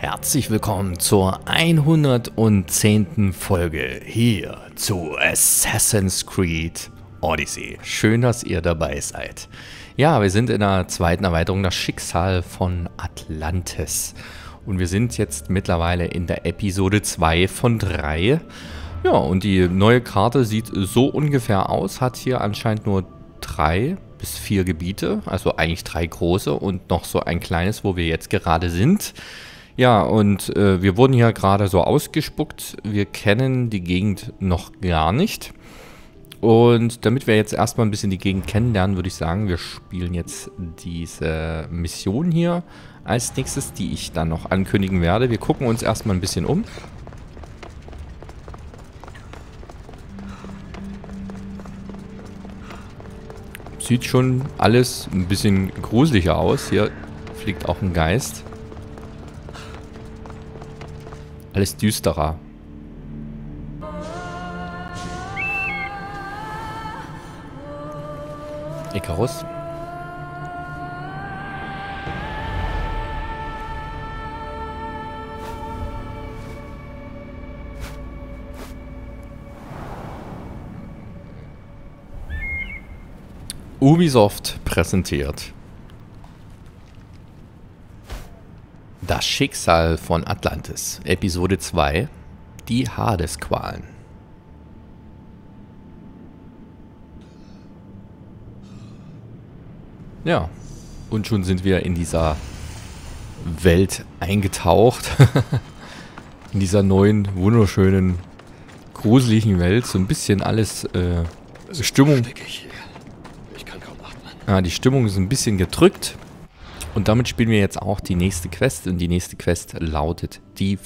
Herzlich willkommen zur 110. Folge hier zu Assassin's Creed Odyssey. Schön, dass ihr dabei seid. Ja, wir sind in der zweiten Erweiterung, das Schicksal von Atlantis. Und wir sind jetzt mittlerweile in der Episode 2 von 3. Ja, und die neue Karte sieht so ungefähr aus, hat hier anscheinend nur 3 bis 4 Gebiete, also eigentlich 3 große und noch so ein kleines, wo wir jetzt gerade sind. Ja, und wir wurden hier gerade so ausgespuckt. Wir kennen die Gegend noch gar nicht. Und damit wir jetzt erstmal ein bisschen die Gegend kennenlernen, würde ich sagen, wir spielen jetzt diese Mission hier als nächstes, die ich dann noch ankündigen werde. Wir gucken uns erstmal ein bisschen um. Sieht schon alles ein bisschen gruseliger aus. Hier fliegt auch ein Geist. Alles düsterer. Icarus. Ubisoft präsentiert Das Schicksal von Atlantis, Episode 2, die Hadesqualen. Ja, und schon sind wir in dieser Welt eingetaucht. In dieser neuen, wunderschönen, gruseligen Welt. So ein bisschen alles Stimmung. Ich kann kaum atmen. Ja, die Stimmung ist ein bisschen gedrückt. Und damit spielen wir jetzt auch die nächste Quest. Und die nächste Quest lautet des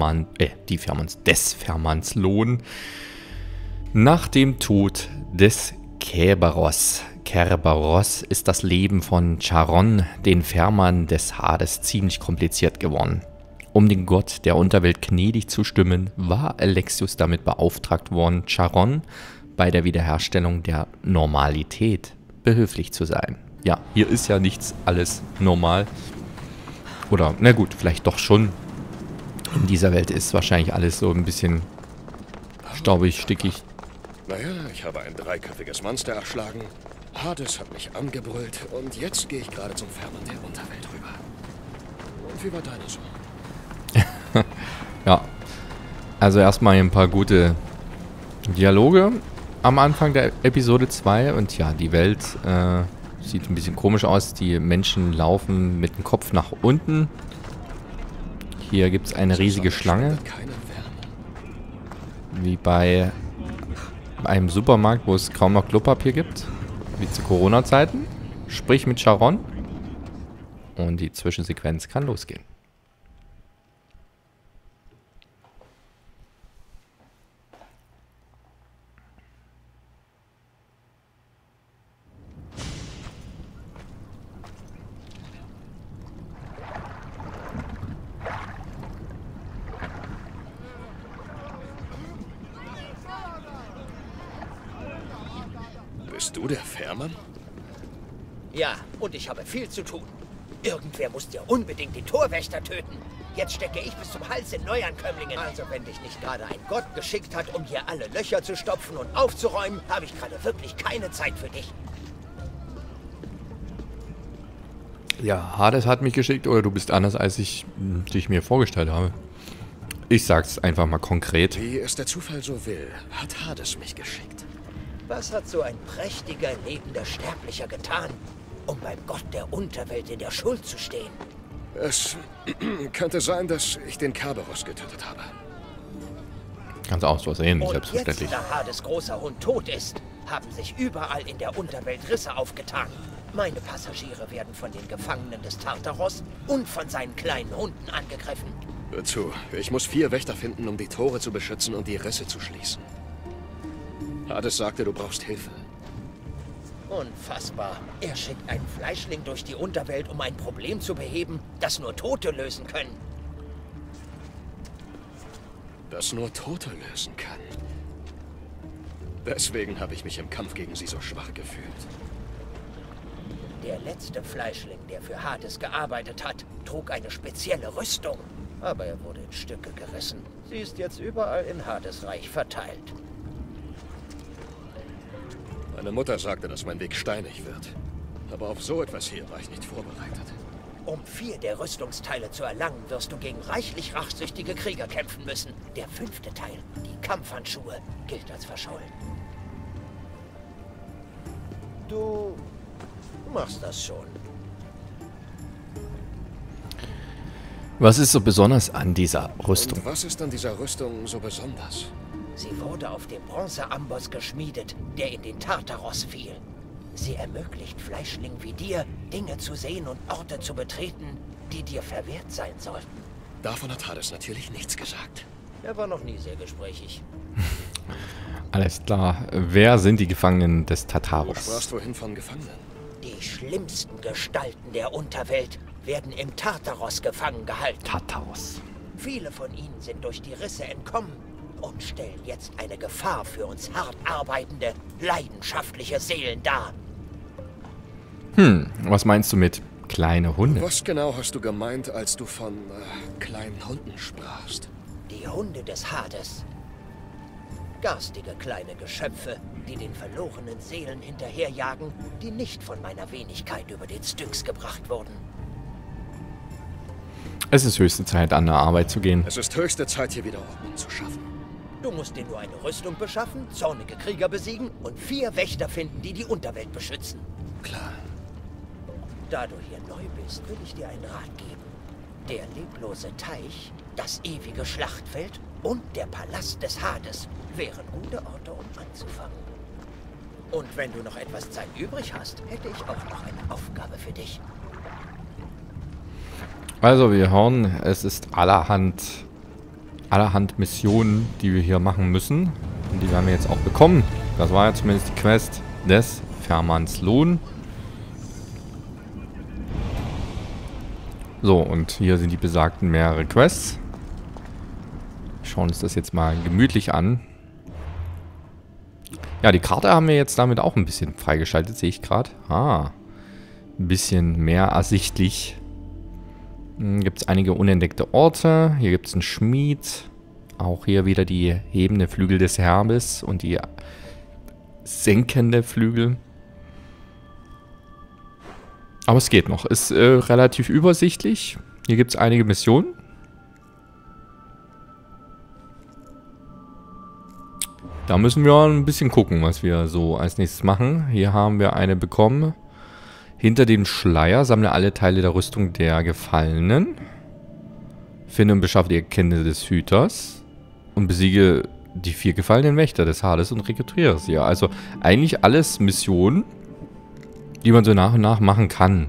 Fermans Lohn. Nach dem Tod des Kerberos. Kerberos ist das Leben von Charon, den Ferman des Hades, ziemlich kompliziert geworden. Um den Gott der Unterwelt gnädig zu stimmen, war Alexios damit beauftragt worden, Charon bei der Wiederherstellung der Normalität behilflich zu sein. Ja, hier ist ja nichts alles normal. Oder, na gut, vielleicht doch schon. In dieser Welt ist wahrscheinlich alles so ein bisschen staubig, stickig. Naja, ich habe ein 3-köpfiges Monster erschlagen. Hades hat mich angebrüllt und jetzt gehe ich gerade zum Ferman der Unterwelt rüber. Und wie war deine so? Ja, also erstmal ein paar gute Dialoge am Anfang der Episode 2. Und ja, die Welt sieht ein bisschen komisch aus. Die Menschen laufen mit dem Kopf nach unten. Hier gibt es eine riesige Schlange. Wie bei einem Supermarkt, wo es kaum noch Klopapier gibt. Wie zu Corona-Zeiten. Sprich mit Charon. Und die Zwischensequenz kann losgehen. Bist du der Ferman? Ja, und ich habe viel zu tun. Irgendwer muss dir unbedingt die Torwächter töten. Jetzt stecke ich bis zum Hals in Neuankömmlingen. Also wenn dich nicht gerade ein Gott geschickt hat, um hier alle Löcher zu stopfen und aufzuräumen, habe ich gerade wirklich keine Zeit für dich. Ja, Hades hat mich geschickt oder du bist anders, als ich dich mir vorgestellt habe. Ich sag's einfach mal konkret. Wie es der Zufall so will, hat Hades mich geschickt. Was hat so ein prächtiger, lebender Sterblicher getan, um beim Gott der Unterwelt in der Schuld zu stehen? Es könnte sein, dass ich den Kerberos getötet habe. Kannst auch so sehen, Und selbstverständlich. jetzt, da Hades großer Hund tot ist, haben sich überall in der Unterwelt Risse aufgetan. Meine Passagiere werden von den Gefangenen des Tartaros und von seinen kleinen Hunden angegriffen. Hör zu, ich muss 4 Wächter finden, um die Tore zu beschützen und die Risse zu schließen. Hades sagte, du brauchst Hilfe. Unfassbar. Er schickt einen Fleischling durch die Unterwelt, um ein Problem zu beheben, das nur Tote lösen können. Das nur Tote lösen kann. Deswegen habe ich mich im Kampf gegen sie so schwach gefühlt. Der letzte Fleischling, der für Hades gearbeitet hat, trug eine spezielle Rüstung. Aber er wurde in Stücke gerissen. Sie ist jetzt überall in Hadesreich verteilt. Meine Mutter sagte, dass mein Weg steinig wird. Aber auf so etwas hier war ich nicht vorbereitet. Um 4 der Rüstungsteile zu erlangen, wirst du gegen reichlich rachsüchtige Krieger kämpfen müssen. Der 5. Teil, die Kampfhandschuhe, gilt als verschollen. Du machst das schon. Was ist so besonders an dieser Rüstung? Und was ist an dieser Rüstung so besonders? Sie wurde auf dem Bronzeamboss geschmiedet, der in den Tartaros fiel. Sie ermöglicht Fleischlingen wie dir, Dinge zu sehen und Orte zu betreten, die dir verwehrt sein sollten. Davon hat Hades natürlich nichts gesagt. Er war noch nie sehr gesprächig. Alles klar. Wer sind die Gefangenen des Du Tartaros? sprachst vorhin von Gefangenen. Die schlimmsten Gestalten der Unterwelt werden im Tartaros gefangen gehalten. Tartaros. Viele von ihnen sind durch die Risse entkommen und stellen jetzt eine Gefahr für uns hart arbeitende, leidenschaftliche Seelen dar. Was meinst du mit kleine Hunde? Was genau hast du gemeint, als du von kleinen Hunden sprachst? Die Hunde des Hades. Garstige kleine Geschöpfe, die den verlorenen Seelen hinterherjagen, die nicht von meiner Wenigkeit über den Styx gebracht wurden. Es ist höchste Zeit, an der Arbeit zu gehen. Es ist höchste Zeit, hier wieder Ordnung zu schaffen. Du musst dir nur eine Rüstung beschaffen, zornige Krieger besiegen und 4 Wächter finden, die die Unterwelt beschützen. Klar. Da du hier neu bist, will ich dir einen Rat geben. Der leblose Teich, das ewige Schlachtfeld und der Palast des Hades wären gute Orte, um anzufangen. Und wenn du noch etwas Zeit übrig hast, hätte ich auch noch eine Aufgabe für dich. Also wir hören, es ist allerhand Missionen, die wir hier machen müssen. Und die werden wir jetzt auch bekommen. Das war ja zumindest die Quest des Fährmanns Lohn. So, und hier sind die besagten mehrere Quests. Wir schauen uns das jetzt mal gemütlich an. Ja, die Karte haben wir jetzt damit auch ein bisschen freigeschaltet, sehe ich gerade. Ein bisschen mehr ersichtlich. Gibt es einige unentdeckte Orte. Hier gibt es einen Schmied. Auch hier wieder die hebende Flügel des Herbes und die senkende Flügel. Aber es geht noch. Ist relativ übersichtlich. Hier gibt es einige Missionen. Da müssen wir ein bisschen gucken, was wir so als nächstes machen. Hier haben wir eine bekommen. Hinter dem Schleier sammle alle Teile der Rüstung der Gefallenen. Finde und beschaffe die Erkenntnisse des Hüters. Und besiege die 4 gefallenen Wächter des Hades und rekrutiere sie. Ja, also eigentlich alles Missionen, die man so nach und nach machen kann.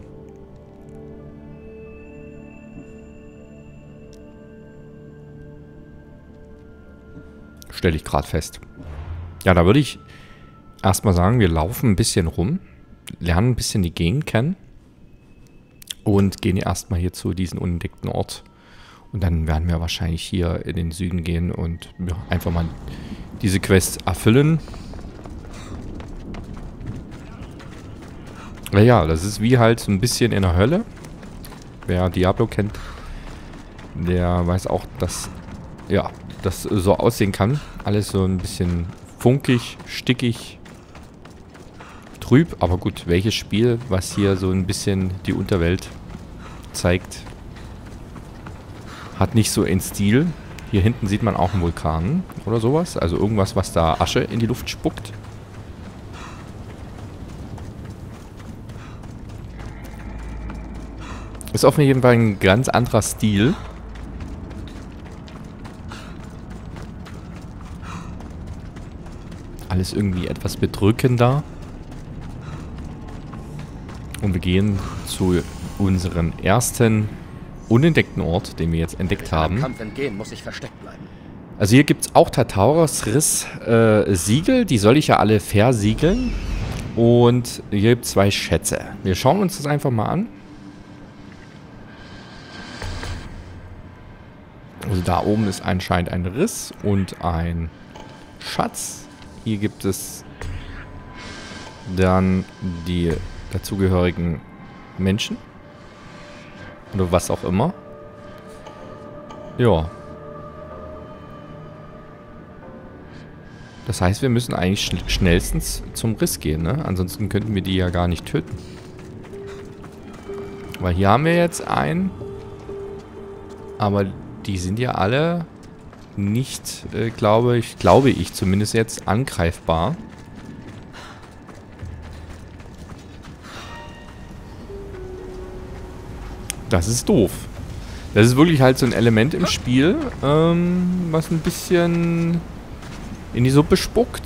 Stelle ich gerade fest. Ja, da würde ich erstmal sagen, wir laufen ein bisschen rum. Lernen ein bisschen die Gegend kennen. Und gehen erstmal hier zu diesem unentdeckten Ort. Und dann werden wir wahrscheinlich hier in den Süden gehen und ja, einfach mal diese Quest erfüllen. Ja, das ist wie halt so ein bisschen in der Hölle. Wer Diablo kennt, der weiß auch, dass ja, das so aussehen kann. Alles so ein bisschen funkig, stickig, trüb. Aber gut, welches Spiel, was hier so ein bisschen die Unterwelt zeigt, hat nicht so einen Stil. Hier hinten sieht man auch einen Vulkan oder sowas. Also irgendwas, was da Asche in die Luft spuckt. Ist auf jeden Fall ein ganz anderer Stil. Alles irgendwie etwas bedrückender. Und wir gehen zu unserem ersten unentdeckten Ort, den wir jetzt entdeckt haben. Kampf entgehen, muss ich versteckt bleiben. Also hier gibt es auch Tartaros Riss Siegel. Die soll ich ja alle versiegeln. Und hier gibt es 2 Schätze. Wir schauen uns das einfach mal an. Also da oben ist anscheinend ein Riss und ein Schatz. Hier gibt es dann die dazugehörigen Menschen. Oder was auch immer. Ja. Das heißt, wir müssen eigentlich schnellstens zum Riss gehen, ne? Ansonsten könnten wir die ja gar nicht töten. Weil hier haben wir jetzt einen. Aber die sind ja alle nicht, glaube ich zumindest jetzt, angreifbar. Das ist doof. Das ist wirklich halt so ein Element im Spiel, was ein bisschen in die Suppe spuckt.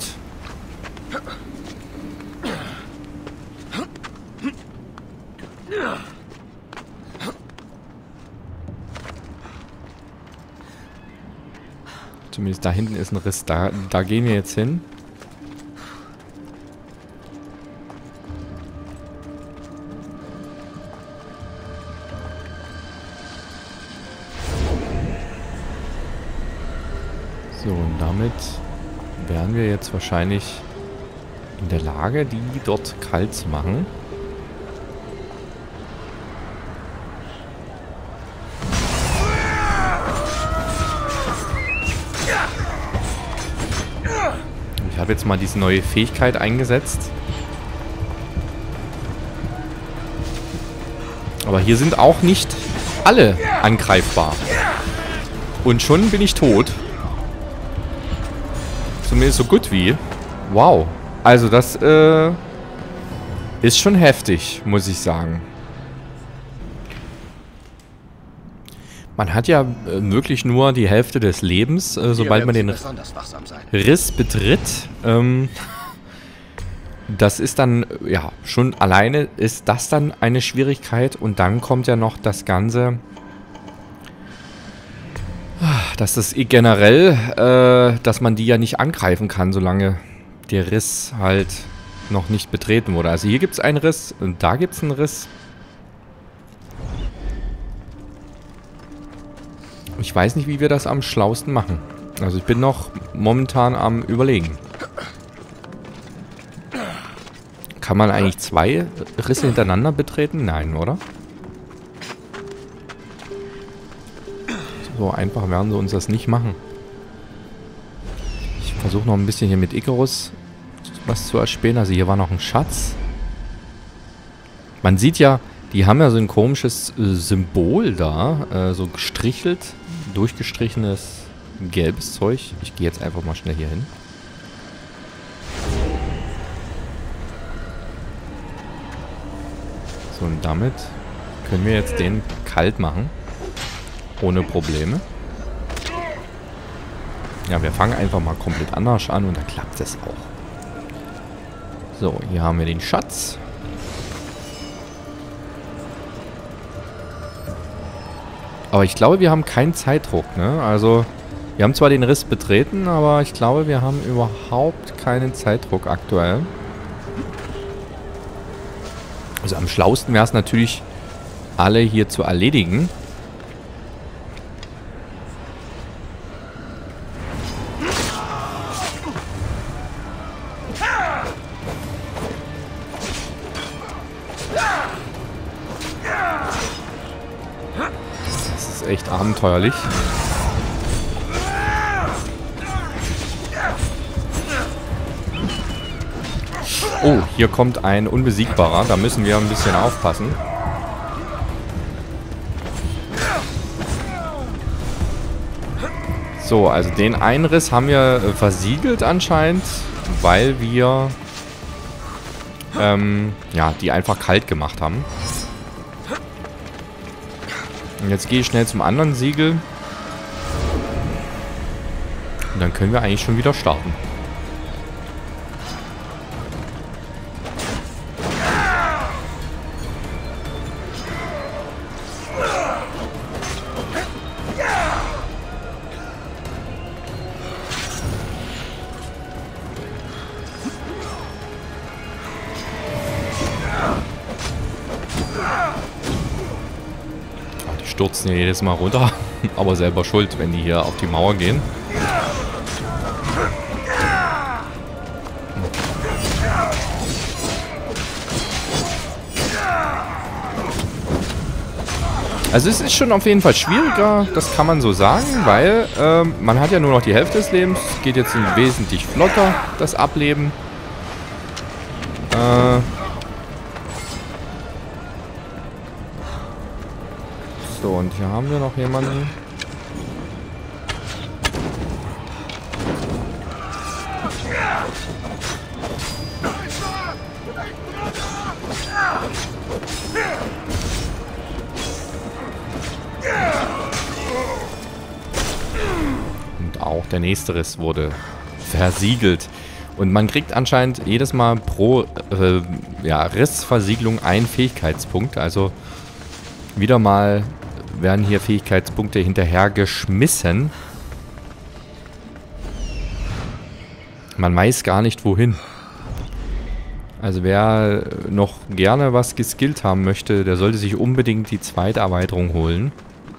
Zumindest da hinten ist ein Riss. Da gehen wir jetzt hin. So, und damit wären wir jetzt wahrscheinlich in der Lage, die dort kalt zu machen. Ich habe jetzt mal diese neue Fähigkeit eingesetzt. Aber hier sind auch nicht alle angreifbar. Und schon bin ich tot. Zumindest so gut wie. Wow. Also das ist schon heftig, muss ich sagen. Man hat ja wirklich nur die Hälfte des Lebens, sobald man den Riss betritt. Das ist dann, ja, schon alleine ist das dann eine Schwierigkeit. Und dann kommt ja noch das Ganze, dass das generell, dass man die ja nicht angreifen kann, solange der Riss halt noch nicht betreten wurde. Also hier gibt es einen Riss und da gibt es einen Riss. Ich weiß nicht, wie wir das am schlausten machen. Also ich bin noch momentan am Überlegen. Kann man eigentlich 2 Risse hintereinander betreten? Nein, oder? So einfach werden sie uns das nicht machen. Ich versuche noch ein bisschen hier mit Icarus was zu erspähen. Also hier war noch ein Schatz. Man sieht ja, die haben ja so ein komisches Symbol da. So gestrichelt, durchgestrichenes gelbes Zeug. Ich gehe jetzt einfach mal schnell hier hin. So, und damit können wir jetzt den kalt machen. Ohne Probleme. Ja, wir fangen einfach mal komplett anders an und da klappt es auch. So, hier haben wir den Schatz. Aber ich glaube, wir haben keinen Zeitdruck, ne? Also, wir haben zwar den Riss betreten, aber ich glaube, wir haben überhaupt keinen Zeitdruck aktuell. Also am schlausten wäre es natürlich, alle hier zu erledigen. Das ist echt abenteuerlich. Oh, hier kommt ein Unbesiegbarer. Da müssen wir ein bisschen aufpassen. So, also den Einriss haben wir versiegelt anscheinend, weil wir ja, die einfach kalt gemacht haben. Und jetzt gehe ich schnell zum anderen Siegel. Und dann können wir eigentlich schon wieder starten. Stürzen hier jedes Mal runter, aber selber schuld, wenn die hier auf die Mauer gehen. Also es ist schon auf jeden Fall schwieriger, das kann man so sagen, weil man hat ja nur noch die Hälfte des Lebens. Es geht jetzt wesentlich flotter, das Ableben. So, und hier haben wir noch jemanden. Und auch der nächste Riss wurde versiegelt. Und man kriegt anscheinend jedes Mal pro Rissversiegelung einen Fähigkeitspunkt. Also wieder mal werden hier Fähigkeitspunkte hinterhergeschmissen. Man weiß gar nicht wohin. Also wer noch gerne was geskillt haben möchte, der sollte sich unbedingt die zweite Erweiterung holen.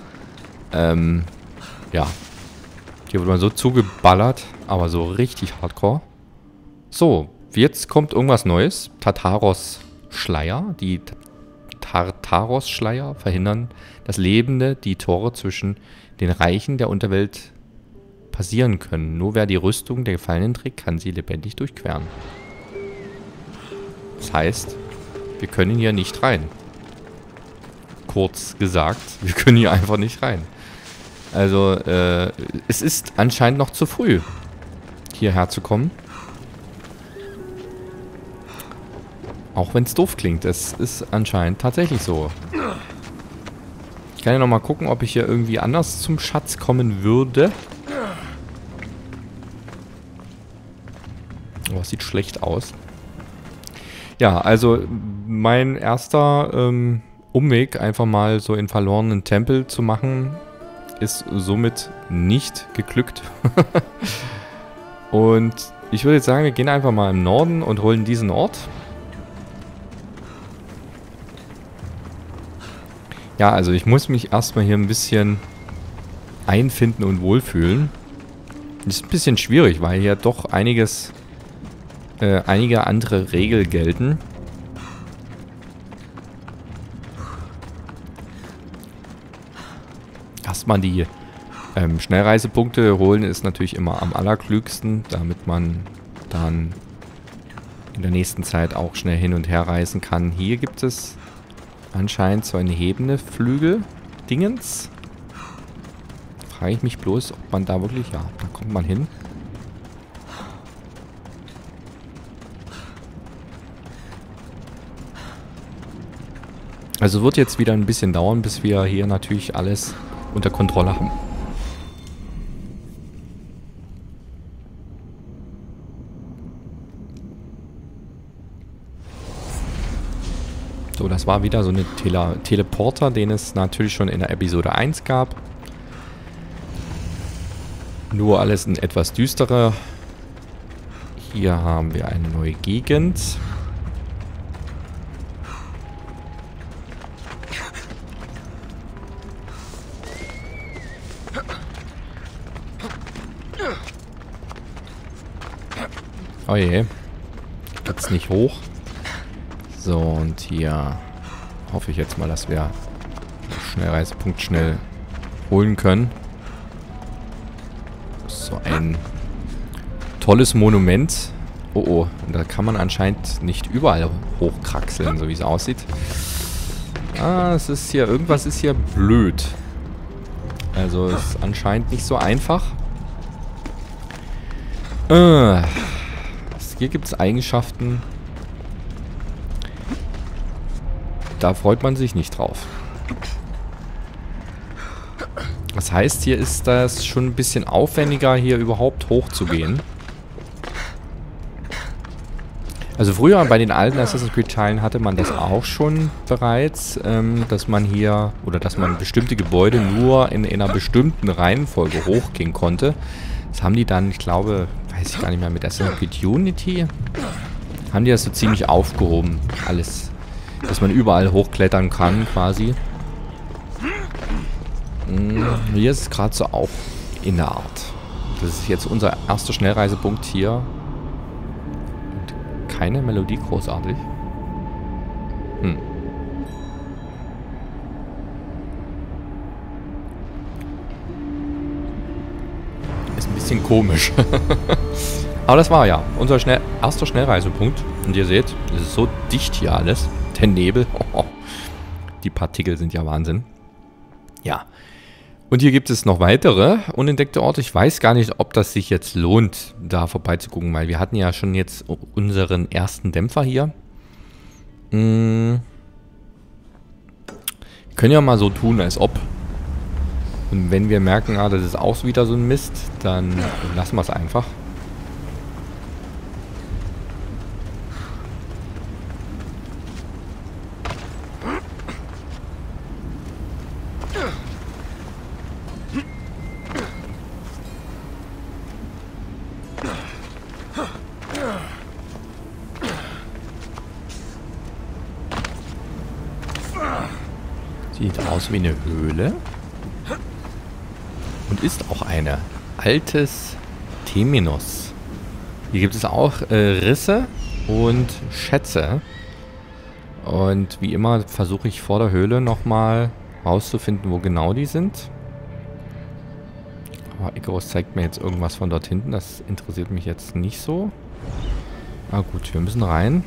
Ja. Hier wird man so zugeballert, aber so richtig hardcore. So, jetzt kommt irgendwas Neues. Tartaros Schleier. Die Tartaros Schleier verhindern, dass Lebende die Tore zwischen den Reichen der Unterwelt passieren können. Nur wer die Rüstung der Gefallenen trägt, kann sie lebendig durchqueren. Das heißt, wir können hier nicht rein. Kurz gesagt, wir können hier einfach nicht rein. Also, es ist anscheinend noch zu früh, hierher zu kommen. Auch wenn es doof klingt, es ist anscheinend tatsächlich so. Ich kann ja nochmal gucken, ob ich hier irgendwie anders zum Schatz kommen würde. Oh, sieht schlecht aus. Ja, also mein erster Umweg, einfach mal so in verlorenen Tempel zu machen, ist somit nicht geglückt. Und ich würde jetzt sagen, wir gehen einfach mal im Norden und holen diesen Ort. Ja, also ich muss mich erstmal hier ein bisschen einfinden und wohlfühlen. Das ist ein bisschen schwierig, weil hier doch einige andere Regeln gelten. Erstmal die Schnellreisepunkte holen ist natürlich immer am allerklügsten, damit man dann in der nächsten Zeit auch schnell hin und her reisen kann. Hier gibt es anscheinend so eine hebende Flügel-Dingens. Frage ich mich bloß, ob man da wirklich... Ja, da kommt man hin. Also wird jetzt wieder ein bisschen dauern, bis wir hier natürlich alles unter Kontrolle haben. So, das war wieder so eine Teleporter, den es natürlich schon in der Episode 1 gab. Nur alles ein etwas düsterer. Hier haben wir eine neue Gegend. Oh je. Geht's nicht hoch. So, und hier hoffe ich jetzt mal, dass wir den Schnellreisepunkt schnell holen können. So ein tolles Monument. Oh oh, und da kann man anscheinend nicht überall hochkraxeln, so wie es aussieht. Ah, es ist hier, irgendwas ist hier blöd. Also es ist anscheinend nicht so einfach. Hier gibt es Eigenschaften, da freut man sich nicht drauf. Das heißt, hier ist das schon ein bisschen aufwendiger, hier überhaupt hochzugehen. Also früher bei den alten Assassin's Creed Teilen hatte man das auch schon bereits, dass man hier, oder dass man bestimmte Gebäude nur in einer bestimmten Reihenfolge hochgehen konnte. Das haben die dann, ich glaube, weiß ich gar nicht mehr, mit Assassin's Creed Unity, haben die das so ziemlich aufgehoben, alles. Dass man überall hochklettern kann, quasi. Hier ist es gerade so auch in der Art. Das ist jetzt unser erster Schnellreisepunkt hier. Und keine Melodie großartig. Ist ein bisschen komisch. Aber das war ja unser erster Schnellreisepunkt. Und ihr seht, es ist so dicht hier alles. Der Nebel. Die Partikel sind ja Wahnsinn. Ja. Und hier gibt es noch weitere unentdeckte Orte. Ich weiß gar nicht, ob das sich jetzt lohnt, da vorbeizugucken, weil wir hatten ja schon jetzt unseren ersten Dämpfer hier. Wir können ja mal so tun, als ob. Und wenn wir merken, ah, das ist auch wieder so ein Mist, dann lassen wir es einfach. Sieht aus wie eine Höhle. Und ist auch eine. Altes Temenos. Hier gibt es auch Risse und Schätze. Und wie immer versuche ich vor der Höhle nochmal rauszufinden, wo genau die sind. Aber Icarus zeigt mir jetzt irgendwas von dort hinten. Das interessiert mich jetzt nicht so. Ah gut, wir müssen rein.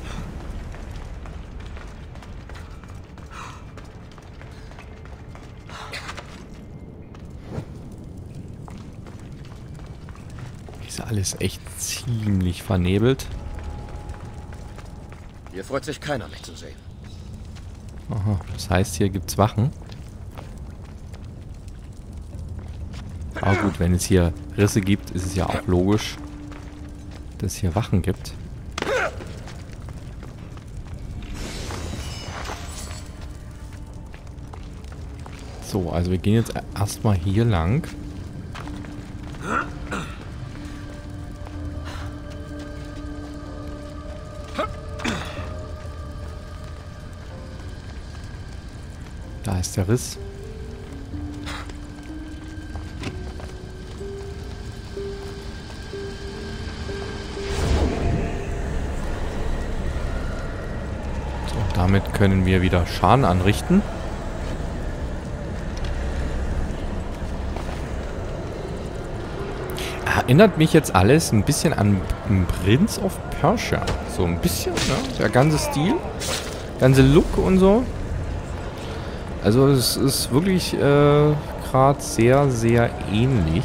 Ist alles echt ziemlich vernebelt. Hier freut sich keiner, mich zu sehen. Aha, das heißt, hier gibt's Wachen. Aber gut, wenn es hier Risse gibt, ist es ja auch logisch, dass es hier Wachen gibt. So, also wir gehen jetzt erstmal hier lang. Da ist der Riss. So, damit können wir wieder Schaden anrichten. Erinnert mich jetzt alles ein bisschen an Prince of Persia. So ein bisschen, ne? Der ganze Stil, ganze Look und so. Also es ist wirklich gerade sehr, sehr ähnlich.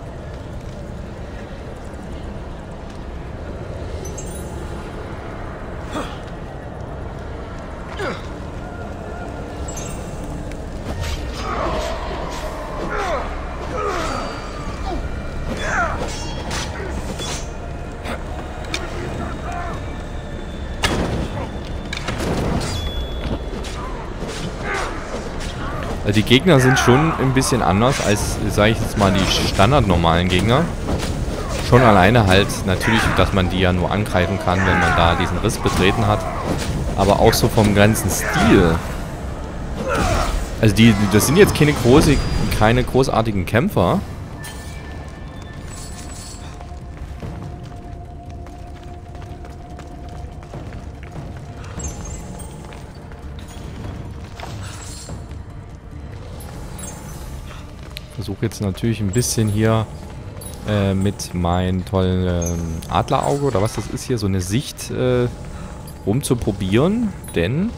Die Gegner sind schon ein bisschen anders als, sage ich jetzt mal, die standardnormalen Gegner. Schon alleine halt natürlich, dass man die ja nur angreifen kann, wenn man da diesen Riss betreten hat. Aber auch so vom ganzen Stil. Also das sind jetzt keine großartigen Kämpfer. Versuche jetzt natürlich ein bisschen hier mit meinem tollen Adlerauge oder was das ist hier, so eine Sicht rumzuprobieren, denn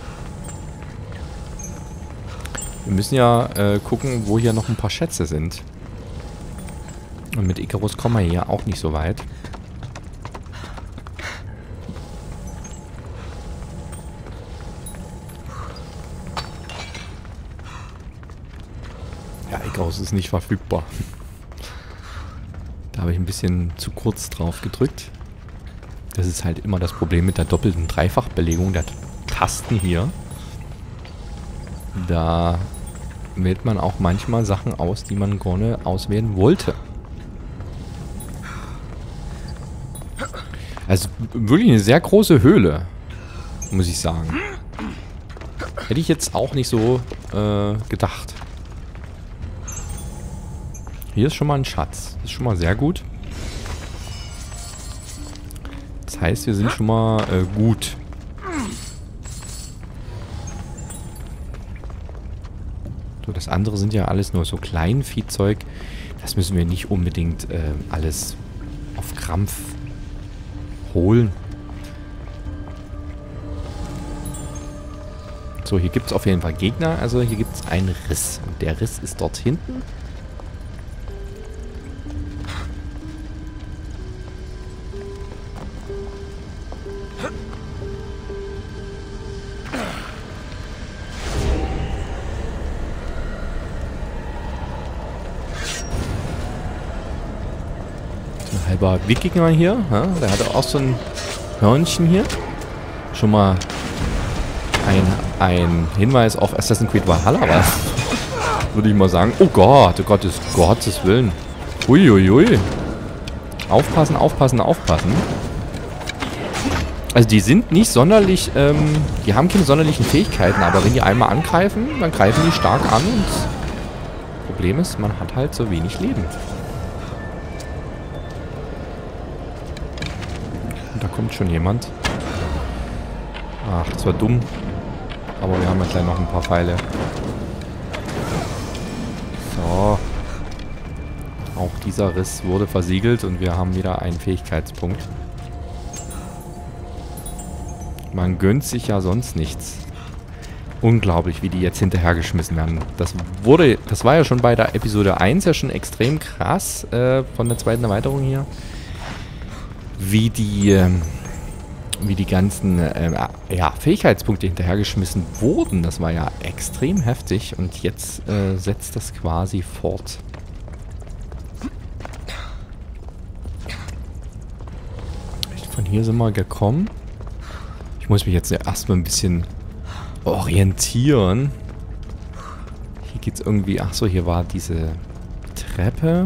wir müssen ja gucken, wo hier noch ein paar Schätze sind. Und mit Icarus kommen wir hier auch nicht so weit. Ja, Icarus ist nicht verfügbar. Da habe ich ein bisschen zu kurz drauf gedrückt. Das ist halt immer das Problem mit der doppelten Dreifachbelegung der Tasten hier. Da wählt man auch manchmal Sachen aus, die man gerne auswählen wollte. Also wirklich eine sehr große Höhle, muss ich sagen. Hätte ich jetzt auch nicht so gedacht. Hier ist schon mal ein Schatz. Das ist schon mal sehr gut. Das heißt, wir sind schon mal gut. So, Das andere sind ja alles nur so Kleinviehzeug. Das müssen wir nicht unbedingt alles auf Krampf holen. So, hier gibt es auf jeden Fall Gegner. Also hier gibt es einen Riss. Und der Riss ist dort hinten. Ein halber Wikinger hier. Ja, der hatte auch so ein Hörnchen hier. Schon mal ein Hinweis auf Assassin's Creed Valhalla, aber würde ich mal sagen. Oh Gott, Gottes Willen. Uiuiui. Aufpassen, aufpassen, aufpassen. Also die sind nicht sonderlich, die haben keine sonderlichen Fähigkeiten, aber wenn die einmal angreifen, dann greifen die stark an und das Problem ist, man hat halt so wenig Leben. Und da kommt schon jemand. Ach, das war dumm. Aber wir haben ja gleich noch ein paar Pfeile. So. Auch dieser Riss wurde versiegelt und wir haben wieder einen Fähigkeitspunkt. Man gönnt sich ja sonst nichts. Unglaublich, wie die jetzt hinterhergeschmissen werden. Das war ja schon bei der Episode 1 ja schon extrem krass, von der zweiten Erweiterung hier. Wie die ganzen Fähigkeitspunkte hinterhergeschmissen wurden. Das war ja extrem heftig und jetzt setzt das quasi fort. Von hier sind wir gekommen. Ich muss mich jetzt erstmal ein bisschen orientieren. Hier geht's irgendwie... Achso, hier war diese Treppe.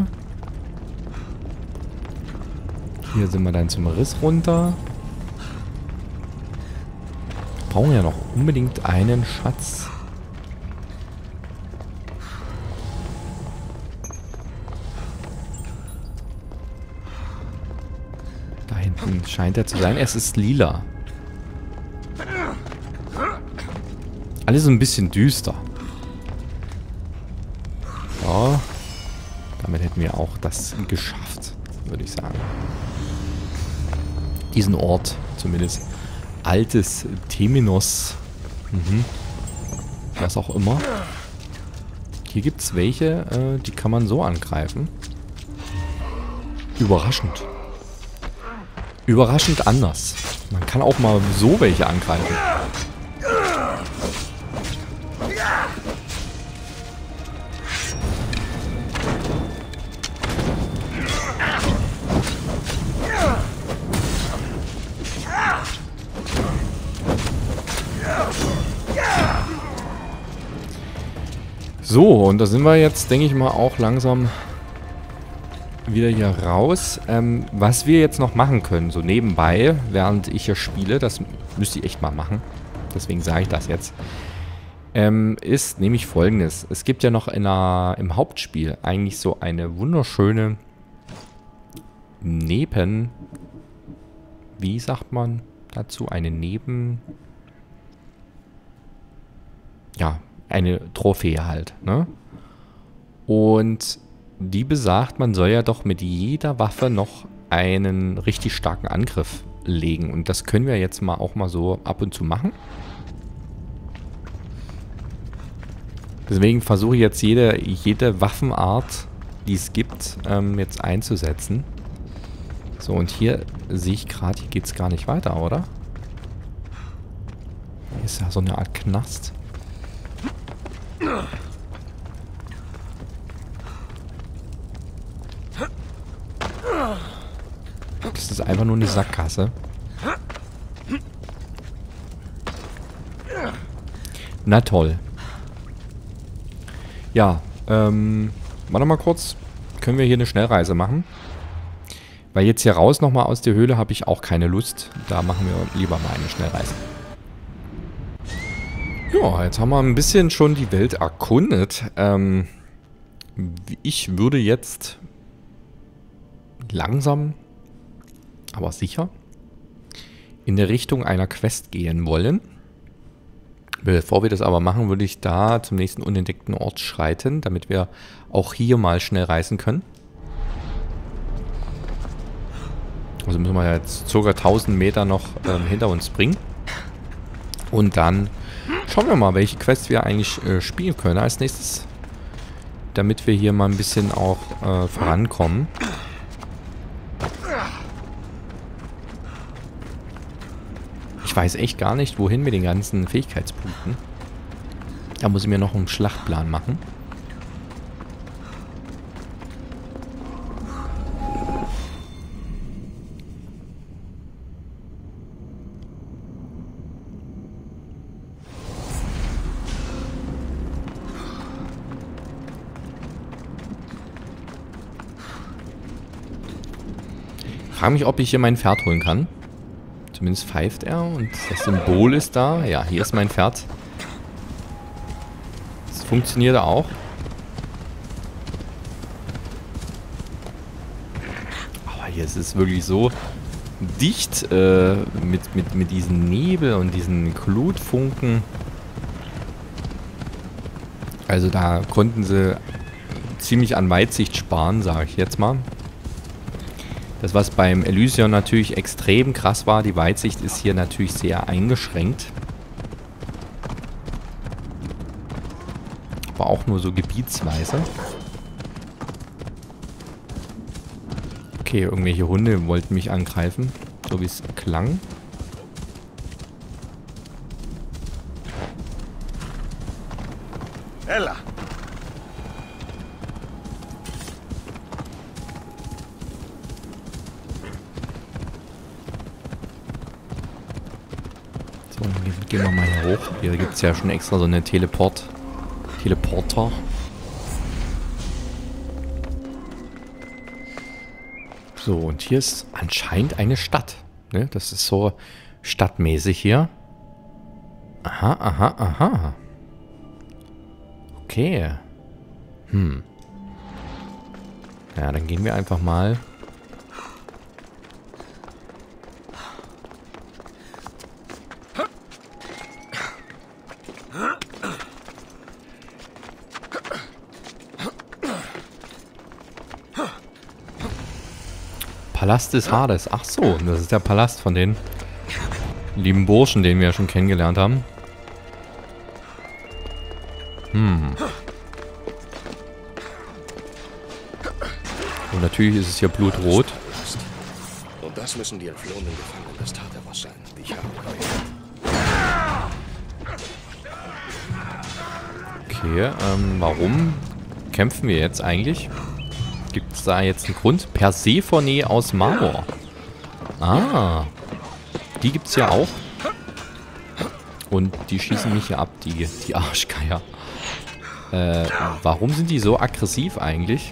Hier sind wir dann zum Riss runter. Wir brauchen ja noch unbedingt einen Schatz. Da hinten scheint er zu sein. Es ist lila. Alles so ein bisschen düster. So. Damit hätten wir auch das geschafft, würde ich sagen. Diesen Ort zumindest. Altes Temenos. Was auch immer. Hier gibt es welche, die kann man so angreifen. Überraschend. Überraschend anders. Man kann auch mal so welche angreifen. So, und da sind wir jetzt, denke ich mal, auch langsam wieder hier raus. Was wir jetzt noch machen können, so nebenbei, während ich hier spiele, das müsste ich echt mal machen. Deswegen sage ich das jetzt. Ist nämlich Folgendes. Es gibt ja noch im Hauptspiel eigentlich so eine wunderschöne wie sagt man dazu? Eine Trophäe halt, ne? Und die besagt, man soll ja doch mit jeder Waffe noch einen richtig starken Angriff legen. Und das können wir jetzt auch mal so ab und zu machen. Deswegen versuche ich jetzt jede Waffenart, die es gibt, jetzt einzusetzen. So, und hier sehe ich gerade, hier geht es gar nicht weiter, oder? Hier ist ja so eine Art Knast. Das ist einfach nur eine Sackgasse. Na toll. Ja, warte mal kurz. Können wir hier eine Schnellreise machen? Weil jetzt hier raus nochmal aus der Höhle habe ich auch keine Lust. Da machen wir lieber mal eine Schnellreise. Ja, jetzt haben wir ein bisschen schon die Welt erkundet. Ich würde jetzt langsam, aber sicher in der Richtung einer Quest gehen wollen. Bevor wir das aber machen, würde ich da zum nächsten unentdeckten Ort schreiten, damit wir auch hier mal schnell reisen können. Also müssen wir jetzt ca. 1000 Meter noch hinter uns bringen. Und dann schauen wir mal, welche Quests wir eigentlich spielen können als nächstes. Damit wir hier mal ein bisschen auch vorankommen. Ich weiß echt gar nicht, wohin mit den ganzen Fähigkeitspunkten. Da muss ich mir noch einen Schlachtplan machen. Ich frage mich, ob ich hier mein Pferd holen kann. Zumindest pfeift er und das Symbol ist da. Ja, hier ist mein Pferd. Das funktioniert auch. Aber hier ist es wirklich so dicht mit diesen Nebel und diesen Glutfunken. Also da konnten sie ziemlich an Weitsicht sparen, sage ich jetzt mal. Das, was beim Elysion natürlich extrem krass war, die Weitsicht ist hier natürlich sehr eingeschränkt. Aber auch nur so gebietsweise. Okay, irgendwelche Hunde wollten mich angreifen, so wie es klang. Ella! So, dann gehen wir mal hier hoch. Hier gibt es ja schon extra so eine Teleporter. So, und hier ist anscheinend eine Stadt. Ne? Das ist so stadtmäßig hier. Aha, aha, aha. Okay. Ja, dann gehen wir einfach mal. Palast des Hades. Ach so, das ist der Palast von den lieben Burschen, den wir ja schon kennengelernt haben. Und natürlich ist es hier blutrot. Und das müssen die entflohenen Gefangenen des Tartaros sein, die ich habe. Okay, warum kämpfen wir jetzt eigentlich? Gibt es da jetzt einen Grund? Persephone aus Marmor. Ah. Die gibt es ja auch. Und die schießen mich hier ab, die Arschgeier. Warum sind die so aggressiv eigentlich?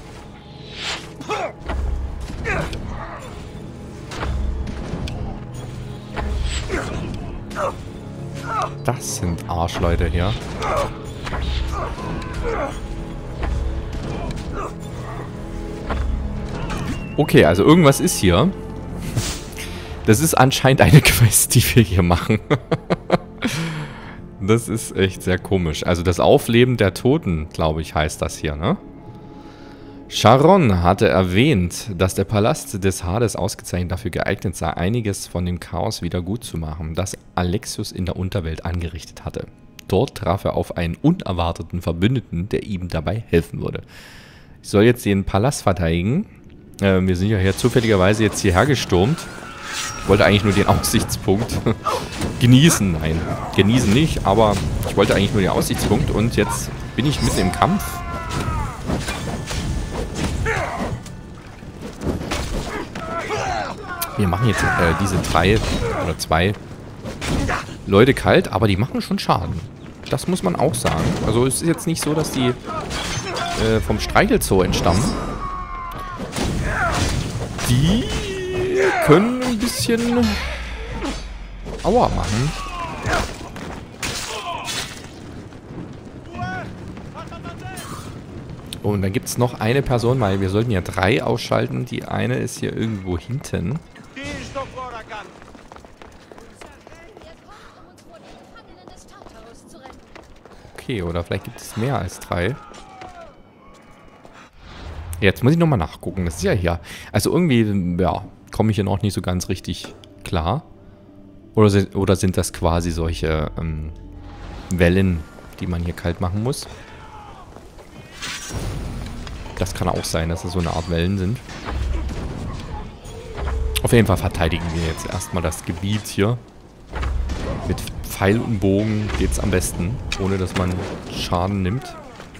Das sind Arschleute hier. Okay, also irgendwas ist hier. Das ist anscheinend eine Quest, die wir hier machen. Das ist echt sehr komisch. Also das Aufleben der Toten, glaube ich, heißt das hier, ne? Charon hatte erwähnt, dass der Palast des Hades ausgezeichnet dafür geeignet sei, einiges von dem Chaos wieder gut zu machen, das Alexios in der Unterwelt angerichtet hatte. Dort traf er auf einen unerwarteten Verbündeten, der ihm dabei helfen würde. Ich soll jetzt den Palast verteidigen. Wir sind ja hier zufälligerweise jetzt hierher gestürmt. Ich wollte eigentlich nur den Aussichtspunkt genießen. Nein, genießen nicht, aber ich wollte eigentlich nur den Aussichtspunkt und jetzt bin ich mitten im Kampf. Wir machen jetzt diese 3 oder 2 Leute kalt, aber die machen schon Schaden. Das muss man auch sagen. Also es ist jetzt nicht so, dass die vom Streichelzoo entstammen. Die können ein bisschen Aua machen. Und dann gibt es noch eine Person, weil wir sollten ja 3 ausschalten. Die eine ist hier irgendwo hinten. okay. Oder vielleicht gibt es mehr als 3. Jetzt muss ich nochmal nachgucken. Das ist ja hier. Also irgendwie, ja, komme ich hier noch nicht so ganz richtig klar. Oder sind das quasi solche Wellen, die man hier kalt machen muss? Das kann auch sein, dass es so eine Art Wellen sind. Auf jeden Fall verteidigen wir jetzt erstmal das Gebiet hier. Mit Pfeil und Bogen geht es am besten, ohne dass man Schaden nimmt.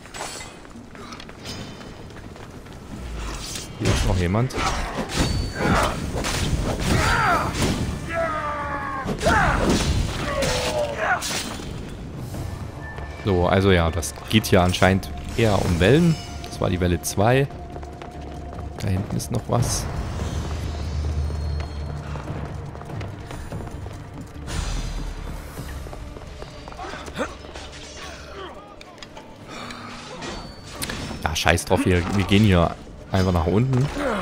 Hier ist noch jemand. So, also ja, das geht hier anscheinend eher um Wellen. Das war die Welle 2. Da hinten ist noch was. Ja, scheiß drauf, wir gehen hier einfach nach unten.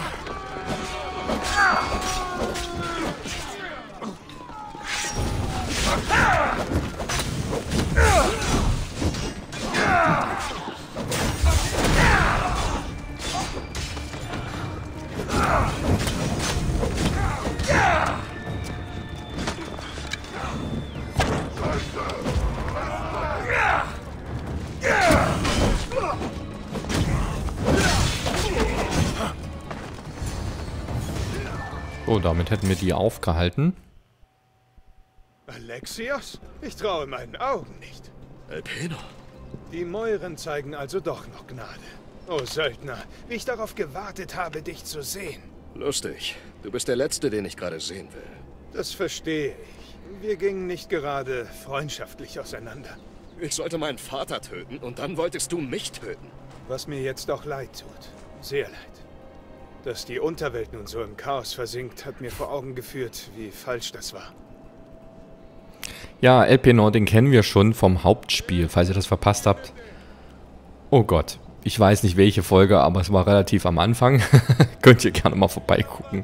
So, damit hätten wir die aufgehalten. Alexios? Ich traue meinen Augen nicht. Elpenor. Die Mäuren zeigen also doch noch Gnade. Oh Söldner, wie ich darauf gewartet habe, dich zu sehen. Lustig. Du bist der Letzte, den ich gerade sehen will. Das verstehe ich. Wir gingen nicht gerade freundschaftlich auseinander. Ich sollte meinen Vater töten und dann wolltest du mich töten. Was mir jetzt auch leid tut. Sehr leid. Dass die Unterwelt nun so im Chaos versinkt, hat mir vor Augen geführt, wie falsch das war. Ja, Elpenor, den kennen wir schon vom Hauptspiel, falls ihr das verpasst habt. Oh Gott, ich weiß nicht welche Folge, aber es war relativ am Anfang. Könnt ihr gerne mal vorbeigucken.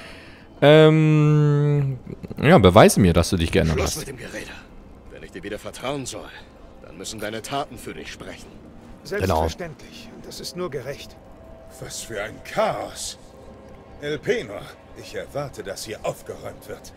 Ja, beweise mir, dass du dich geändert Schluss hast. mit dem Gerede. Wenn ich dir wieder vertrauen soll, dann müssen deine Taten für dich sprechen. Selbstverständlich. Das ist nur gerecht. Was für ein Chaos! Elpenor, ich erwarte, dass hier aufgeräumt wird.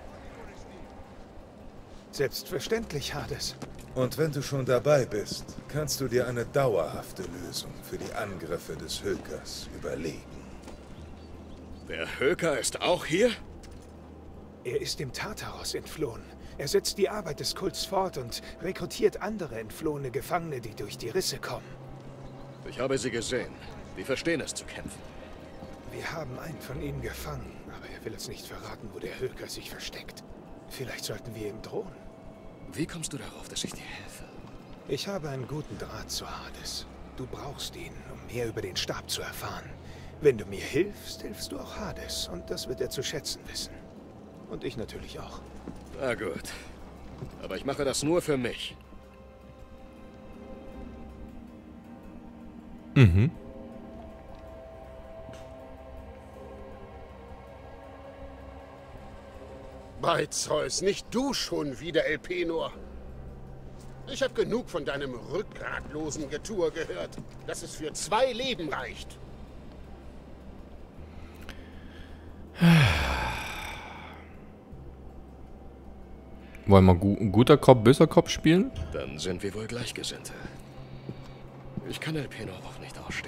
Selbstverständlich, Hades. Und wenn du schon dabei bist, kannst du dir eine dauerhafte Lösung für die Angriffe des Hökers überlegen. Der Höker ist auch hier? Er ist dem Tartaros entflohen. Er setzt die Arbeit des Kults fort und rekrutiert andere entflohene Gefangene, die durch die Risse kommen. Ich habe sie gesehen. Die verstehen es zu kämpfen. Wir haben einen von ihnen gefangen, aber er will uns nicht verraten, wo der Höker sich versteckt. Vielleicht sollten wir ihm drohen. Wie kommst du darauf, dass ich dir helfe? Ich habe einen guten Draht zu Hades. Du brauchst ihn, um mehr über den Stab zu erfahren. Wenn du mir hilfst, hilfst du auch Hades. Und das wird er zu schätzen wissen. Und ich natürlich auch. Na gut. Aber ich mache das nur für mich. Mhm. Bei Zeus, nicht du schon wieder, Elpenor. Ich habe genug von deinem rückgratlosen Getue gehört, dass es für 2 Leben reicht. Wollen wir guter Kopf, böser Kopf spielen? Dann sind wir wohl Gleichgesinnte. Ich kann Elpenor auch nicht ausstehen.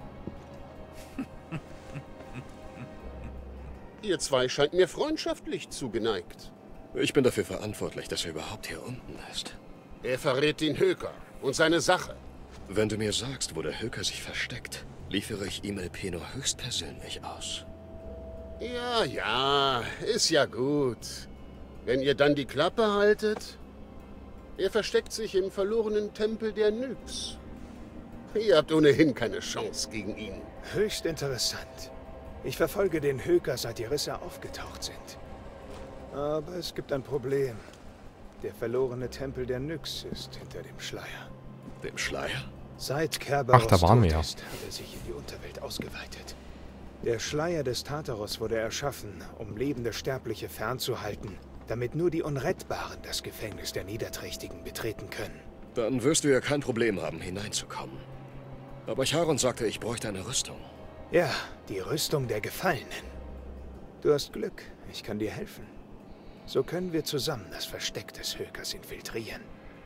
Ihr zwei scheint mir freundschaftlich zugeneigt. Ich bin dafür verantwortlich, dass er überhaupt hier unten ist. Er verrät den Höker und seine Sache. Wenn du mir sagst, wo der Höker sich versteckt, liefere ich ihm Elpenor höchstpersönlich aus. Ja, ja, ist ja gut. Wenn ihr dann die Klappe haltet. Er versteckt sich im verlorenen Tempel der Nyx. Ihr habt ohnehin keine Chance gegen ihn. Höchst interessant. Ich verfolge den Höker, seit die Risse aufgetaucht sind. Aber es gibt ein Problem. Der verlorene Tempel der Nyx ist hinter dem Schleier. Dem Schleier? Seit Kerberos da waren wir tot ja. ist, hat er sich in die Unterwelt ausgeweitet. Der Schleier des Tartaros wurde erschaffen, um lebende Sterbliche fernzuhalten, damit nur die Unrettbaren das Gefängnis der Niederträchtigen betreten können. Dann wirst du ja kein Problem haben, hineinzukommen. Aber Charon sagte, ich bräuchte eine Rüstung. Ja, die Rüstung der Gefallenen. Du hast Glück, ich kann dir helfen. So können wir zusammen das Versteck des Hökers infiltrieren.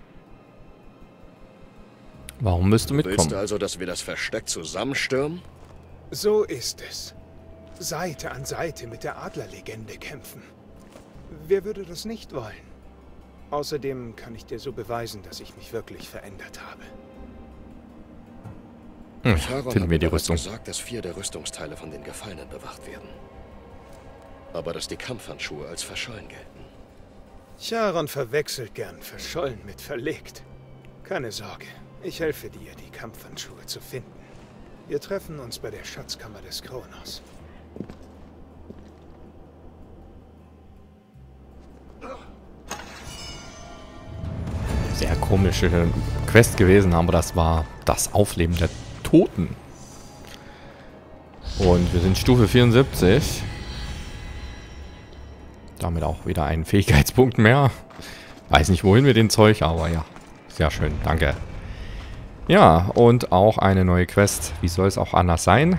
Warum müsst du mitkommen? Willst du also, dass wir das Versteck zusammenstürmen? So ist es. Seite an Seite mit der Adlerlegende kämpfen. Wer würde das nicht wollen? Außerdem kann ich dir so beweisen, dass ich mich wirklich verändert habe. Charon Finden wir hat die Rüstung. gesagt, dass 4 der Rüstungsteile von den Gefallenen bewacht werden. Aber dass die Kampfhandschuhe als verschollen gelten. Charon verwechselt gern verschollen mit verlegt. Keine Sorge, ich helfe dir, die Kampfhandschuhe zu finden. Wir treffen uns bei der Schatzkammer des Kronos. Sehr komische Quest gewesen, aber das war das Aufleben der Toten. Und wir sind Stufe 74. Damit auch wieder ein Fähigkeitspunkt mehr. Weiß nicht, wohin mit dem Zeug, aber ja. Sehr schön, danke. Ja, und auch eine neue Quest. Wie soll es auch anders sein?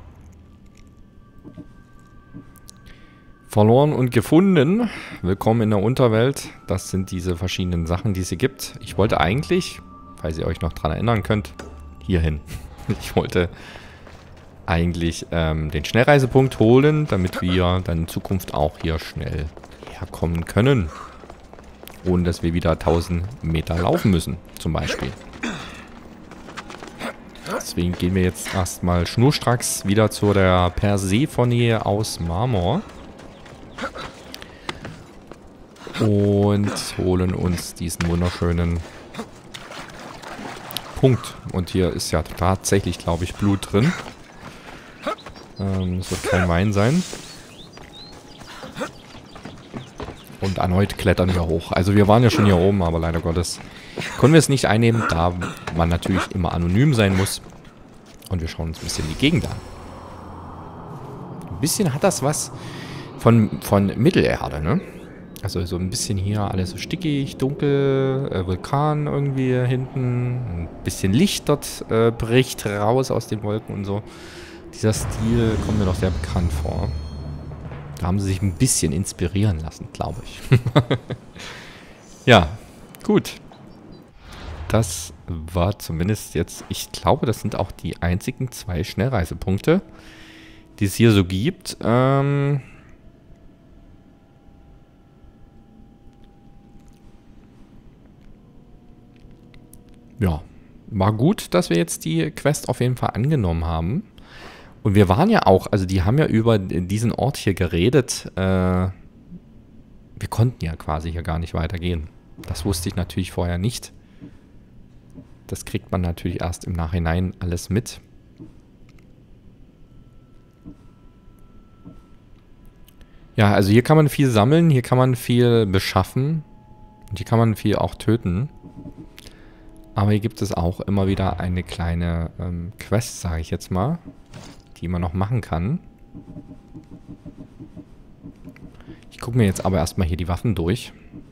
Verloren und gefunden. Willkommen in der Unterwelt. Das sind diese verschiedenen Sachen, die es hier gibt. Ich wollte eigentlich, falls ihr euch noch dran erinnern könnt, hierhin. Ich wollte eigentlich den Schnellreisepunkt holen, damit wir dann in Zukunft auch hier schnell herkommen können. Ohne dass wir wieder 1000 Meter laufen müssen, zum Beispiel. Deswegen gehen wir jetzt erstmal schnurstracks wieder zu der Persephone aus Marmor. Und holen uns diesen wunderschönen Punkt. Und hier ist ja tatsächlich, glaube ich, Blut drin. Das wird kein Wein sein. Und erneut klettern wir hoch. Also wir waren ja schon hier oben, aber leider Gottes können wir es nicht einnehmen, da man natürlich immer anonym sein muss. Und wir schauen uns ein bisschen die Gegend an. Ein bisschen hat das was von Mittelerde, ne? Also so ein bisschen hier alles so stickig, dunkel, Vulkan irgendwie hinten. Ein bisschen Licht dort bricht raus aus den Wolken und so. Dieser Stil kommt mir doch sehr bekannt vor. Da haben sie sich ein bisschen inspirieren lassen, glaube ich. Ja, gut. Das war zumindest jetzt, ich glaube, das sind auch die einzigen 2 Schnellreisepunkte, die es hier so gibt. Ja, war gut, dass wir jetzt die Quest auf jeden Fall angenommen haben. Und wir waren ja auch, also die haben ja über diesen Ort hier geredet. Wir konnten ja quasi hier gar nicht weitergehen. Das wusste ich natürlich vorher nicht. Das kriegt man natürlich erst im Nachhinein alles mit. Ja, also hier kann man viel sammeln, hier kann man viel beschaffen. Und hier kann man viel auch töten. Aber hier gibt es auch immer wieder eine kleine Quest, sage ich jetzt mal, die man noch machen kann. Ich gucke mir jetzt aber erstmal hier die Waffen durch.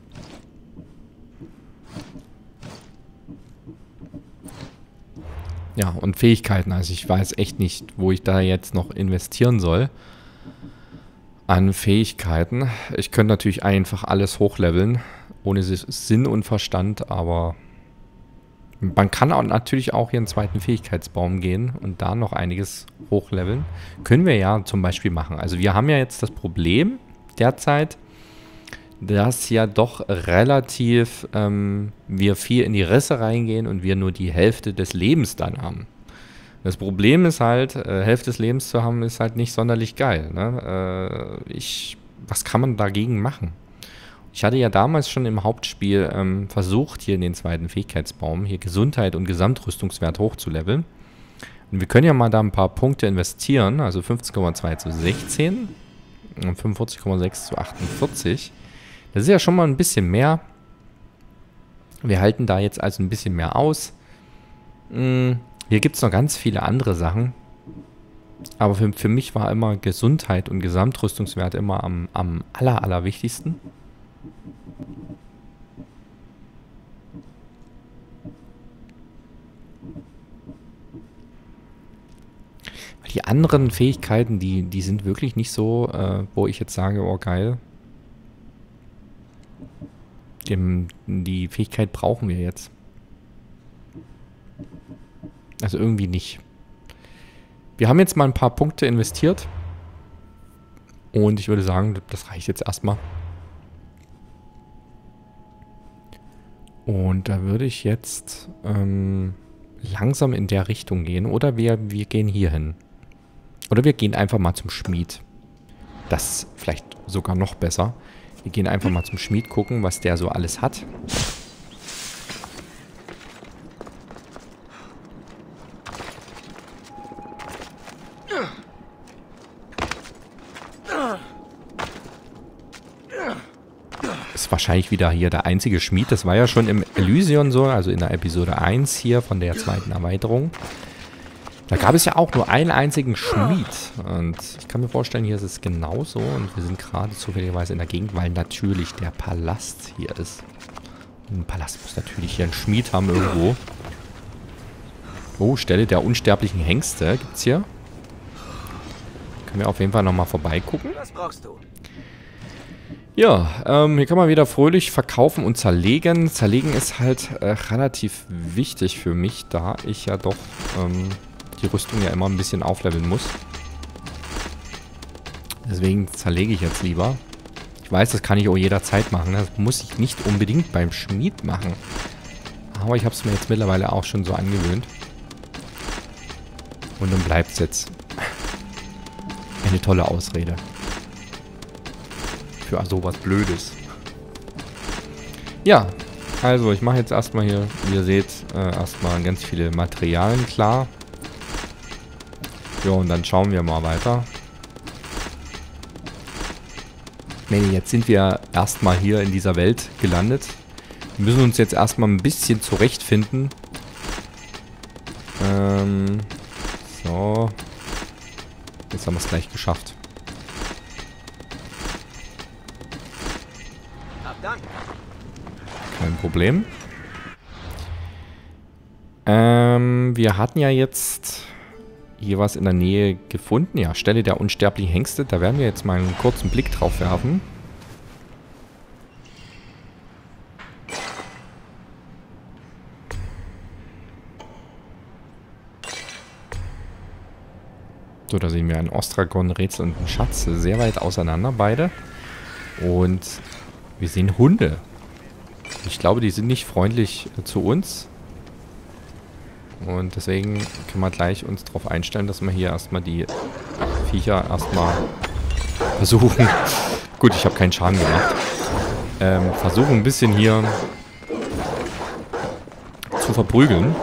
Ja, und Fähigkeiten. Also ich weiß echt nicht, wo ich da jetzt noch investieren soll. An Fähigkeiten. Ich könnte natürlich einfach alles hochleveln. Ohne Sinn und Verstand, aber man kann auch natürlich auch hier einen zweiten Fähigkeitsbaum gehen und da noch einiges hochleveln. Können wir ja zum Beispiel machen. Also wir haben ja jetzt das Problem derzeit, dass ja doch relativ wir viel in die Risse reingehen und wir nur die Hälfte des Lebens dann haben. Das Problem ist halt, Hälfte des Lebens zu haben, ist halt nicht sonderlich geil. Ne? Was kann man dagegen machen? Ich hatte ja damals schon im Hauptspiel versucht, hier in den zweiten Fähigkeitsbaum, hier Gesundheit und Gesamtrüstungswert hochzuleveln. Und wir können ja mal da ein paar Punkte investieren, also 15,2 zu 16 und 45,6 zu 48. Das ist ja schon mal ein bisschen mehr. Wir halten da jetzt also ein bisschen mehr aus. Hier gibt es noch ganz viele andere Sachen. Aber für mich war immer Gesundheit und Gesamtrüstungswert immer am allerwichtigsten. Die anderen Fähigkeiten, die sind wirklich nicht so, wo ich jetzt sage, oh geil. Die Fähigkeit brauchen wir jetzt. Also irgendwie nicht. Wir haben jetzt mal ein paar Punkte investiert. Und ich würde sagen, das reicht jetzt erstmal. Und da würde ich jetzt langsam in der Richtung gehen. Oder wir gehen hier hin. Oder wir gehen einfach mal zum Schmied. Das ist vielleicht sogar noch besser. Wir gehen einfach mal zum Schmied, gucken, was der so alles hat. Ist wahrscheinlich wieder hier der einzige Schmied. Das war ja schon im Elysion so, also in der Episode 1 hier von der zweiten Erweiterung. Da gab es ja auch nur einen einzigen Schmied. Und ich kann mir vorstellen, hier ist es genauso. Und wir sind gerade zufälligerweise in der Gegend, weil natürlich der Palast hier ist. Und ein Palast muss natürlich hier einen Schmied haben irgendwo. Oh, Stelle der unsterblichen Hengste gibt's hier. Können wir auf jeden Fall nochmal vorbeigucken. Was brauchst du? Ja, hier kann man wieder fröhlich verkaufen und zerlegen. Zerlegen ist halt relativ wichtig für mich, da ich ja doch die Rüstung ja immer ein bisschen aufleveln muss. Deswegen zerlege ich jetzt lieber. Ich weiß, das kann ich auch jederzeit machen. Das muss ich nicht unbedingt beim Schmied machen. Aber ich habe es mir jetzt mittlerweile auch schon so angewöhnt. Und dann bleibt es jetzt eine tolle Ausrede. Für sowas Blödes. Ja, also ich mache jetzt erstmal hier, wie ihr seht, erstmal ganz viele Materialien klar. Ja, und dann schauen wir mal weiter. Nee, jetzt sind wir erstmal hier in dieser Welt gelandet. Wir müssen uns jetzt erstmal ein bisschen zurechtfinden. So. Jetzt haben wir es gleich geschafft. Kein Problem. Wir hatten ja jetzt hier was in der Nähe gefunden. Ja, Stelle der unsterblichen Hengste. Da werden wir jetzt mal einen kurzen Blick drauf werfen. So, da sehen wir ein Ostragon-Rätsel und einen Schatz. Sehr weit auseinander beide. Und wir sehen Hunde. Ich glaube, die sind nicht freundlich zu uns. Und deswegen können wir gleich uns darauf einstellen, dass wir hier erstmal die Viecher erstmal versuchen. Gut, ich habe keinen Schaden gemacht. Versuchen ein bisschen hier zu verprügeln.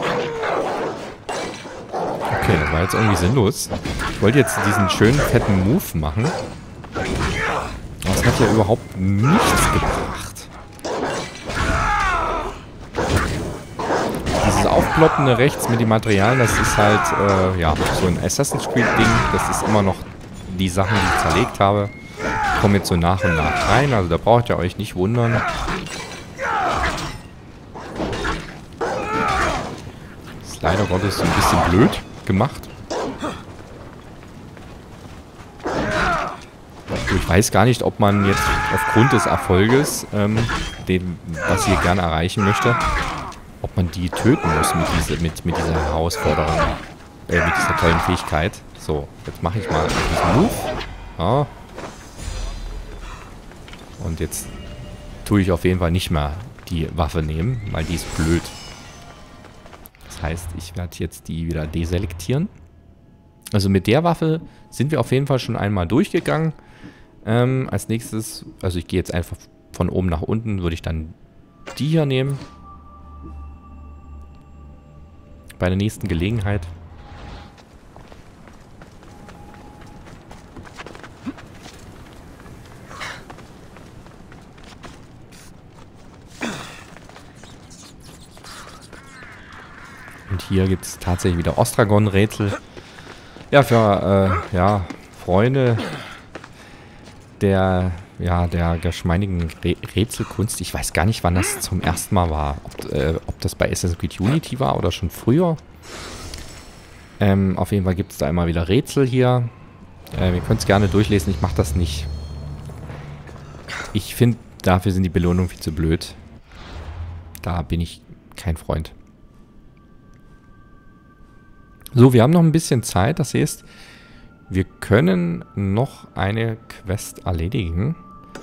Okay, das war jetzt irgendwie sinnlos. Ich wollte jetzt diesen schönen fetten Move machen. Aber es hat ja überhaupt nichts gebracht. Dieses Aufploppende rechts mit den Materialien, das ist halt, ja, so ein Assassin's Creed-Ding. Das ist immer noch die Sachen, die ich zerlegt habe. Kommen jetzt so nach und nach rein, also da braucht ihr euch nicht wundern. Das ist leider Gottes ein bisschen blöd gemacht. Ich weiß gar nicht, ob man jetzt aufgrund des Erfolges, was ihr gerne erreichen möchte, ob man die töten muss mit dieser Herausforderung, mit dieser tollen Fähigkeit. So, jetzt mache ich mal diesen Move. Ja. Und jetzt tue ich auf jeden Fall nicht mehr die Waffe nehmen, weil die ist blöd. Das heißt, ich werde jetzt die wieder deselektieren. Also mit der Waffe sind wir auf jeden Fall schon einmal durchgegangen. Als nächstes, also ich gehe jetzt einfach von oben nach unten, würde ich dann die hier nehmen. Bei der nächsten Gelegenheit. Und hier gibt es tatsächlich wieder Ostragon-Rätsel. Ja, für ja, Freunde der geschmeidigen Rätselkunst. Ich weiß gar nicht, wann das zum ersten Mal war. Ob das bei Assassin's Creed Unity war oder schon früher. Auf jeden Fall gibt es da immer wieder Rätsel hier. Ihr könnt es gerne durchlesen, ich mache das nicht. Ich finde, dafür sind die Belohnungen viel zu blöd. Da bin ich kein Freund. So, wir haben noch ein bisschen Zeit. Das heißt, wir können noch eine Quest erledigen.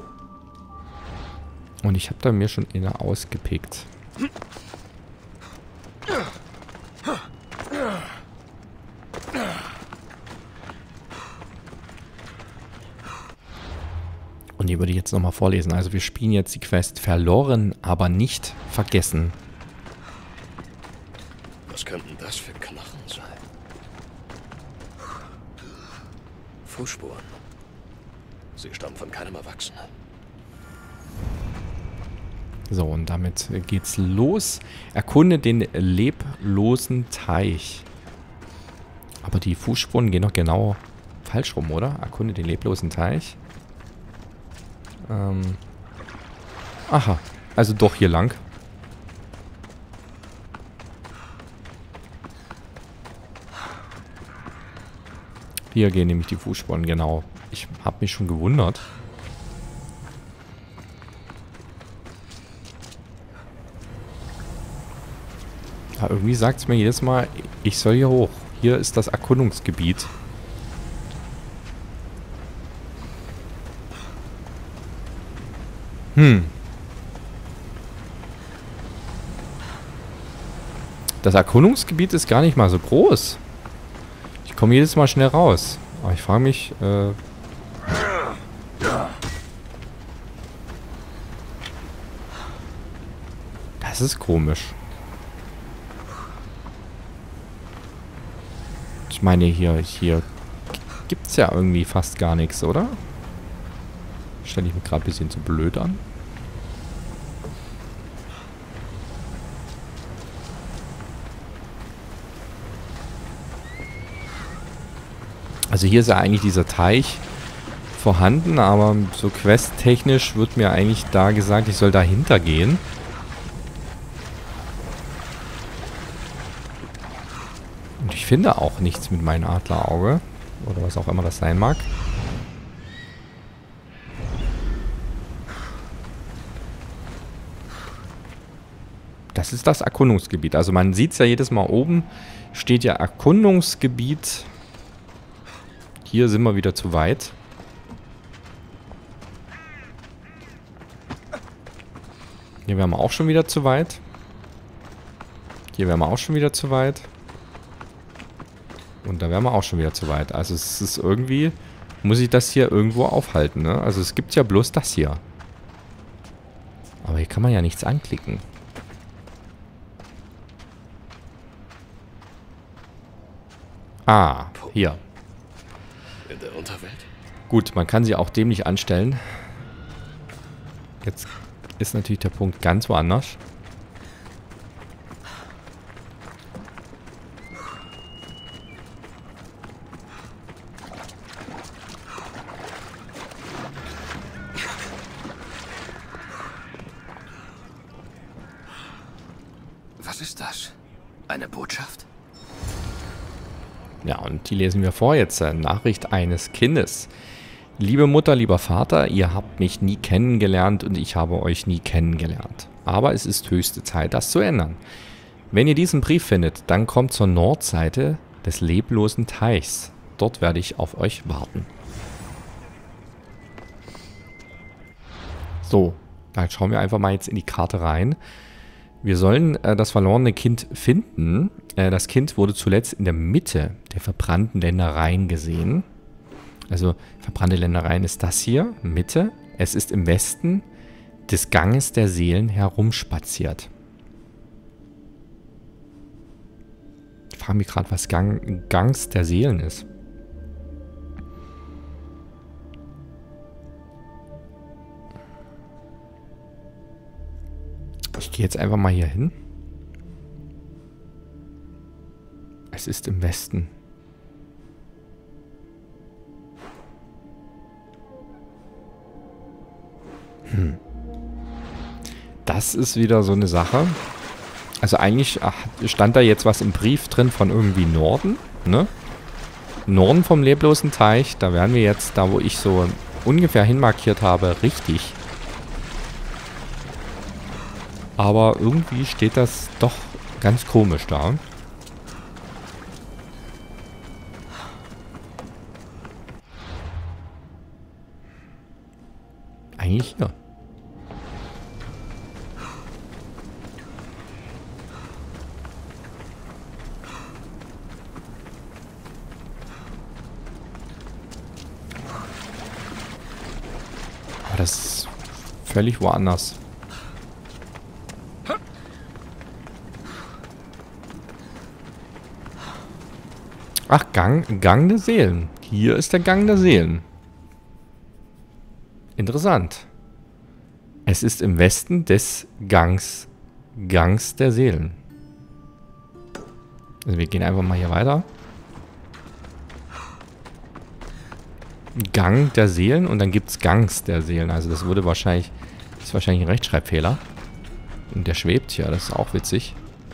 Und ich habe da mir schon eine ausgepickt. Und die würde ich jetzt nochmal vorlesen. Also wir spielen jetzt die Quest verloren, aber nicht vergessen. Was könnten das für Knochen sein? Fußspuren. Sie stammen von keinem Erwachsenen. So, und damit geht's los. Erkunde den leblosen Teich. Aber die Fußspuren gehen doch genau falsch rum, oder? Erkunde den leblosen Teich. Aha, also doch hier lang. Hier gehen nämlich die Fußspuren, genau. Ich habe mich schon gewundert. Ja, irgendwie sagt es mir jedes Mal, ich soll hier hoch. Hier ist das Erkundungsgebiet. Das Erkundungsgebiet ist gar nicht mal so groß. Ich komme jedes Mal schnell raus. Aber ich frage mich, das ist komisch. Ich meine, hier gibt es ja irgendwie fast gar nichts, oder? Stelle ich mir gerade ein bisschen zu blöd an. Also hier ist ja eigentlich dieser Teich vorhanden, aber so questtechnisch wird mir eigentlich da gesagt, ich soll dahinter gehen. Und ich finde auch nichts mit meinem Adlerauge. Oder was auch immer das sein mag. Das ist das Erkundungsgebiet. Also man sieht es ja jedes Mal oben, steht ja Erkundungsgebiet. Hier sind wir wieder zu weit. Hier wären wir auch schon wieder zu weit. Hier wären wir auch schon wieder zu weit. Und da wären wir auch schon wieder zu weit. Also es ist irgendwie, muss ich das hier irgendwo aufhalten, ne? Also es gibt ja bloß das hier. Aber hier kann man ja nichts anklicken. Ah, hier. In der Unterwelt? Gut, man kann sie auch dämlich anstellen. Jetzt ist natürlich der Punkt ganz woanders. Was ist das? Eine Botschaft? Ja, und die lesen wir vor jetzt. Nachricht eines Kindes. Liebe Mutter, lieber Vater, ihr habt mich nie kennengelernt und ich habe euch nie kennengelernt. Aber es ist höchste Zeit, das zu ändern. Wenn ihr diesen Brief findet, dann kommt zur Nordseite des leblosen Teichs. Dort werde ich auf euch warten. So, dann schauen wir einfach mal jetzt in die Karte rein. Wir sollen das verlorene Kind finden. Das Kind wurde zuletzt in der Mitte der verbrannten Ländereien gesehen. Also verbrannte Ländereien ist das hier, Mitte. Es ist im Westen des Ganges der Seelen herumspaziert. Ich frage mich gerade, was Gangs der Seelen ist. Ich gehe jetzt einfach mal hier hin. Es ist im Westen. Das ist wieder so eine Sache. Also eigentlich stand da jetzt was im Brief drin von irgendwie Norden. ne? Norden vom leblosen Teich. Da wären wir jetzt, da wo ich so ungefähr hinmarkiert habe, richtig. Aber irgendwie steht das doch ganz komisch da. Eigentlich hier. Aber das ist völlig woanders. Ach, Gang der Seelen. Hier ist der Gang der Seelen. Interessant. Es ist im Westen des Gangs der Seelen. Also wir gehen einfach mal hier weiter. Gang der Seelen und dann gibt es Gangs der Seelen. Also das wurde wahrscheinlich, ist wahrscheinlich ein Rechtschreibfehler. Und der schwebt hier, das ist auch witzig.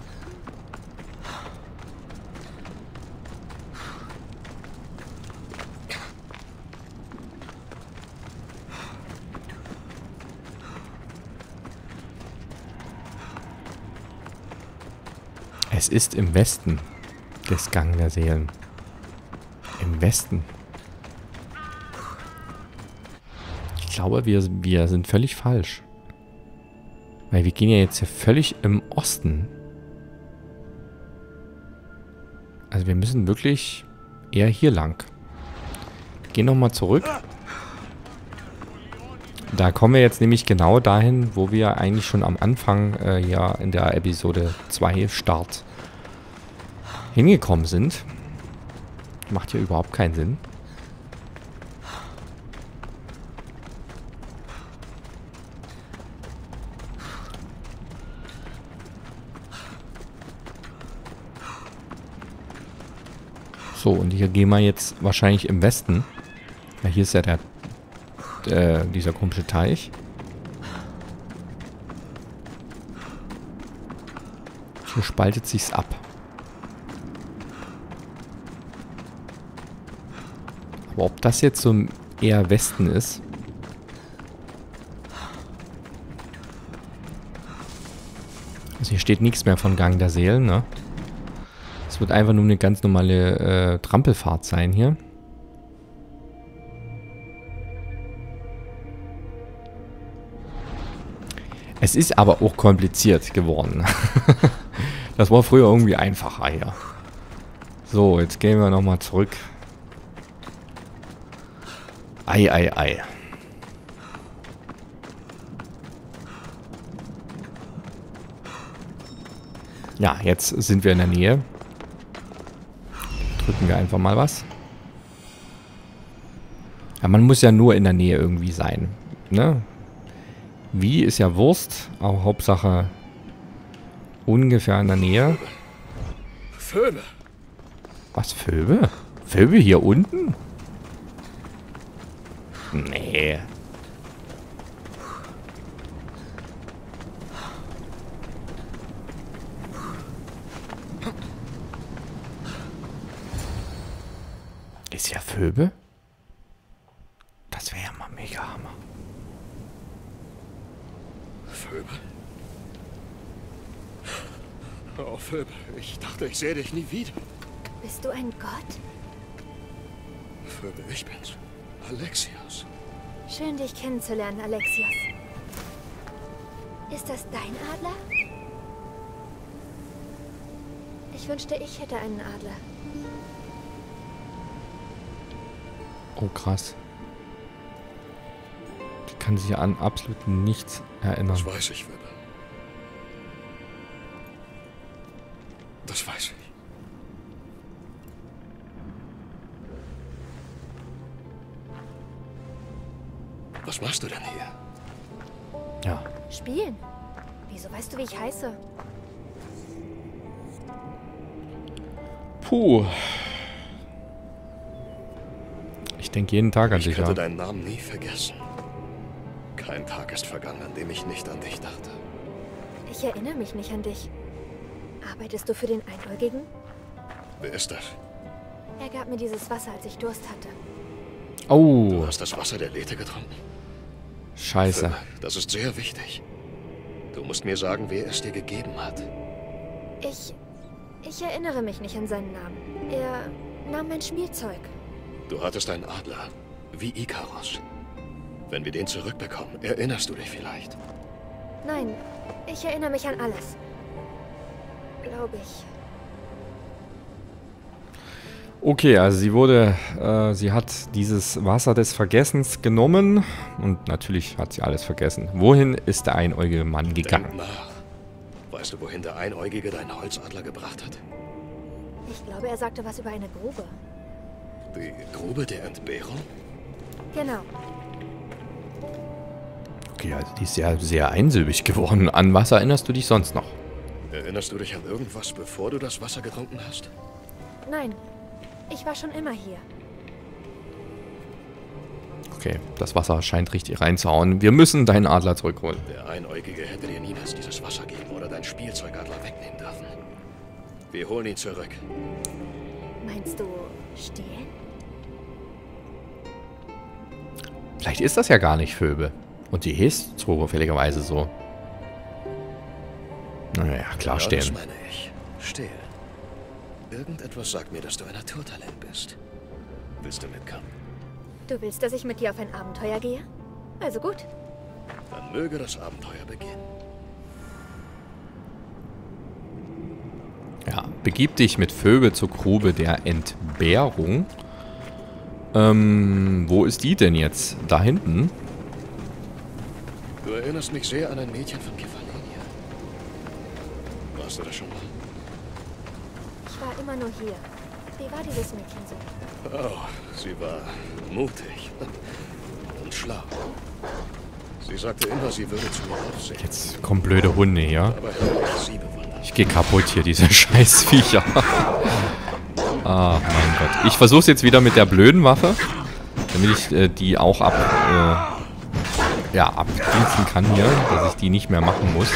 Es ist im Westen des Gang der Seelen. Im Westen. Ich glaube, wir sind völlig falsch. Weil wir gehen ja jetzt hier völlig im Osten. Also wir müssen wirklich eher hier lang. Gehen nochmal zurück. Da kommen wir jetzt nämlich genau dahin, wo wir eigentlich schon am Anfang ja in der Episode 2 Start hingekommen sind. Macht hier überhaupt keinen Sinn. So, und hier gehen wir jetzt wahrscheinlich im Westen. Ja, hier ist ja dieser komische Teich. Hier spaltet sich's ab. Aber ob das jetzt so eher Westen ist? Also hier steht nichts mehr von Gang der Seelen, ne? Es wird einfach nur eine ganz normale Trampelfahrt sein hier. Es ist aber auch kompliziert geworden. Das war früher irgendwie einfacher hier. So, jetzt gehen wir nochmal zurück. Ei, ei, ei. Ja, jetzt sind wir in der Nähe. Drücken wir einfach mal was. Ja, man muss ja nur in der Nähe irgendwie sein. Ne? Wie ist ja Wurst, aber Hauptsache ungefähr in der Nähe. Vögel. Was, Vögel? Vögel hier unten? Nee. Ist ja Vögel? Das wäre ja mal mega Hammer. Vögel? Oh, Vögel, ich dachte, ich sehe dich nie wieder. Bist du ein Gott? Vögel, ich bin's. Alexios. Schön, dich kennenzulernen, Alexios. Ist das dein Adler? Ich wünschte, ich hätte einen Adler. Oh, krass. Die kann sich an absolut nichts erinnern. Das weiß ich, Vögel. Das weiß ich. Was machst du denn hier? Ja. Spielen? Wieso weißt du, wie ich heiße? Puh. Ich denke jeden Tag an dich, Ich könnte ja. deinen Namen nie vergessen. Kein Tag ist vergangen, an dem ich nicht an dich dachte. Ich erinnere mich nicht an dich. Arbeitest du für den Einäugigen? Wer ist das? Er gab mir dieses Wasser, als ich Durst hatte. Oh, Du hast das Wasser der Lethe getrunken? scheiße. Das ist sehr wichtig. Du musst mir sagen, wer es dir gegeben hat. Ich erinnere mich nicht an seinen Namen. Er nahm mein Spielzeug. Du hattest einen Adler, wie Ikaros. Wenn wir den zurückbekommen, erinnerst du dich vielleicht? Nein, ich erinnere mich an alles. Glaube ich. Okay, also sie hat dieses Wasser des Vergessens genommen und natürlich hat sie alles vergessen. Wohin ist der einäugige Mann Denk gegangen? nach. Weißt du, wohin der Einäugige deinen Holzadler gebracht hat? Ich glaube, er sagte was über eine Grube. Die Grube der Entbehrung? Genau. Okay, also die ist ja sehr einsilbig geworden. An was erinnerst du dich sonst noch? Erinnerst du dich an irgendwas, bevor du das Wasser getrunken hast? Nein, ich war schon immer hier. Okay, das Wasser scheint richtig reinzuhauen. Wir müssen deinen Adler zurückholen. Der Einäugige hätte dir niemals dieses Wasser geben oder dein Spielzeugadler wegnehmen dürfen. Wir holen ihn zurück. Meinst du stehlen? Vielleicht ist das ja gar nicht Phoebe. Und die ist zufälligerweise so. Naja, klar, Ja, stehlen. das meine ich. Stehlen. Irgendetwas sagt mir, dass du ein Naturtalent bist. Willst du mitkommen? Du willst, dass ich mit dir auf ein Abenteuer gehe? Also gut. Dann möge das Abenteuer beginnen. Ja, begib dich mit Phoebe zur Grube der Entbehrung. Wo ist die denn jetzt? Da hinten? Du erinnerst mich sehr an ein Mädchen von Kefalonia. Warst du das schon mal? Ich war immer nur hier. Wie war dieses Mädchen so? Oh, sie war mutig und schlau. Sie sagte immer, sie würde zu mir aufsehen. Jetzt kommen blöde Hunde hier. Aber habe ich sie bewundert. Ich gehe kaputt hier, diese Scheißviecher. Ah, mein Gott. Ich versuche es jetzt wieder mit der blöden Waffe, damit ich die auch abdingsen kann hier, dass ich die nicht mehr machen muss.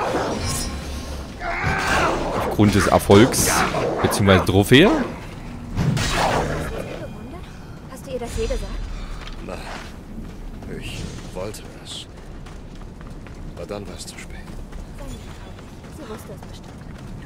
Aufgrund des Erfolgs, beziehungsweise Trophäe. Bewundert? Hast du ihr das je gesagt? Nein, ich wollte es. Aber dann war es zu spät. Sei nicht traurig. Sie wusste es bestimmt.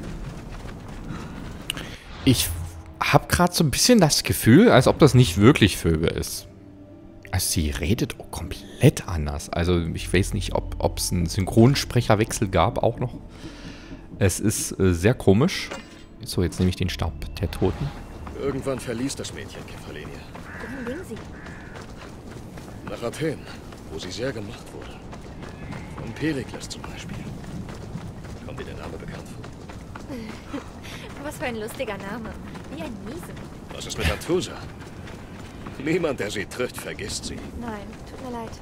Ich habe gerade so ein bisschen das Gefühl, als ob das nicht wirklich Phoebe ist. Also sie redet auch komplett anders. Also ich weiß nicht, ob es einen Synchronsprecherwechsel gab auch noch. Es ist sehr komisch. So, jetzt nehme ich den Stab der Toten. Irgendwann verließ das Mädchen Kefalonia. Wohin ging sie? Nach Athen, wo sie sehr gemacht wurde. Von Perikles zum Beispiel. Kommt dir der Name bekannt vor? Was für ein lustiger Name. Wie ein Miese. Was ist mit Athusa? Niemand, der sie trifft, vergisst sie. Nein, tut mir leid.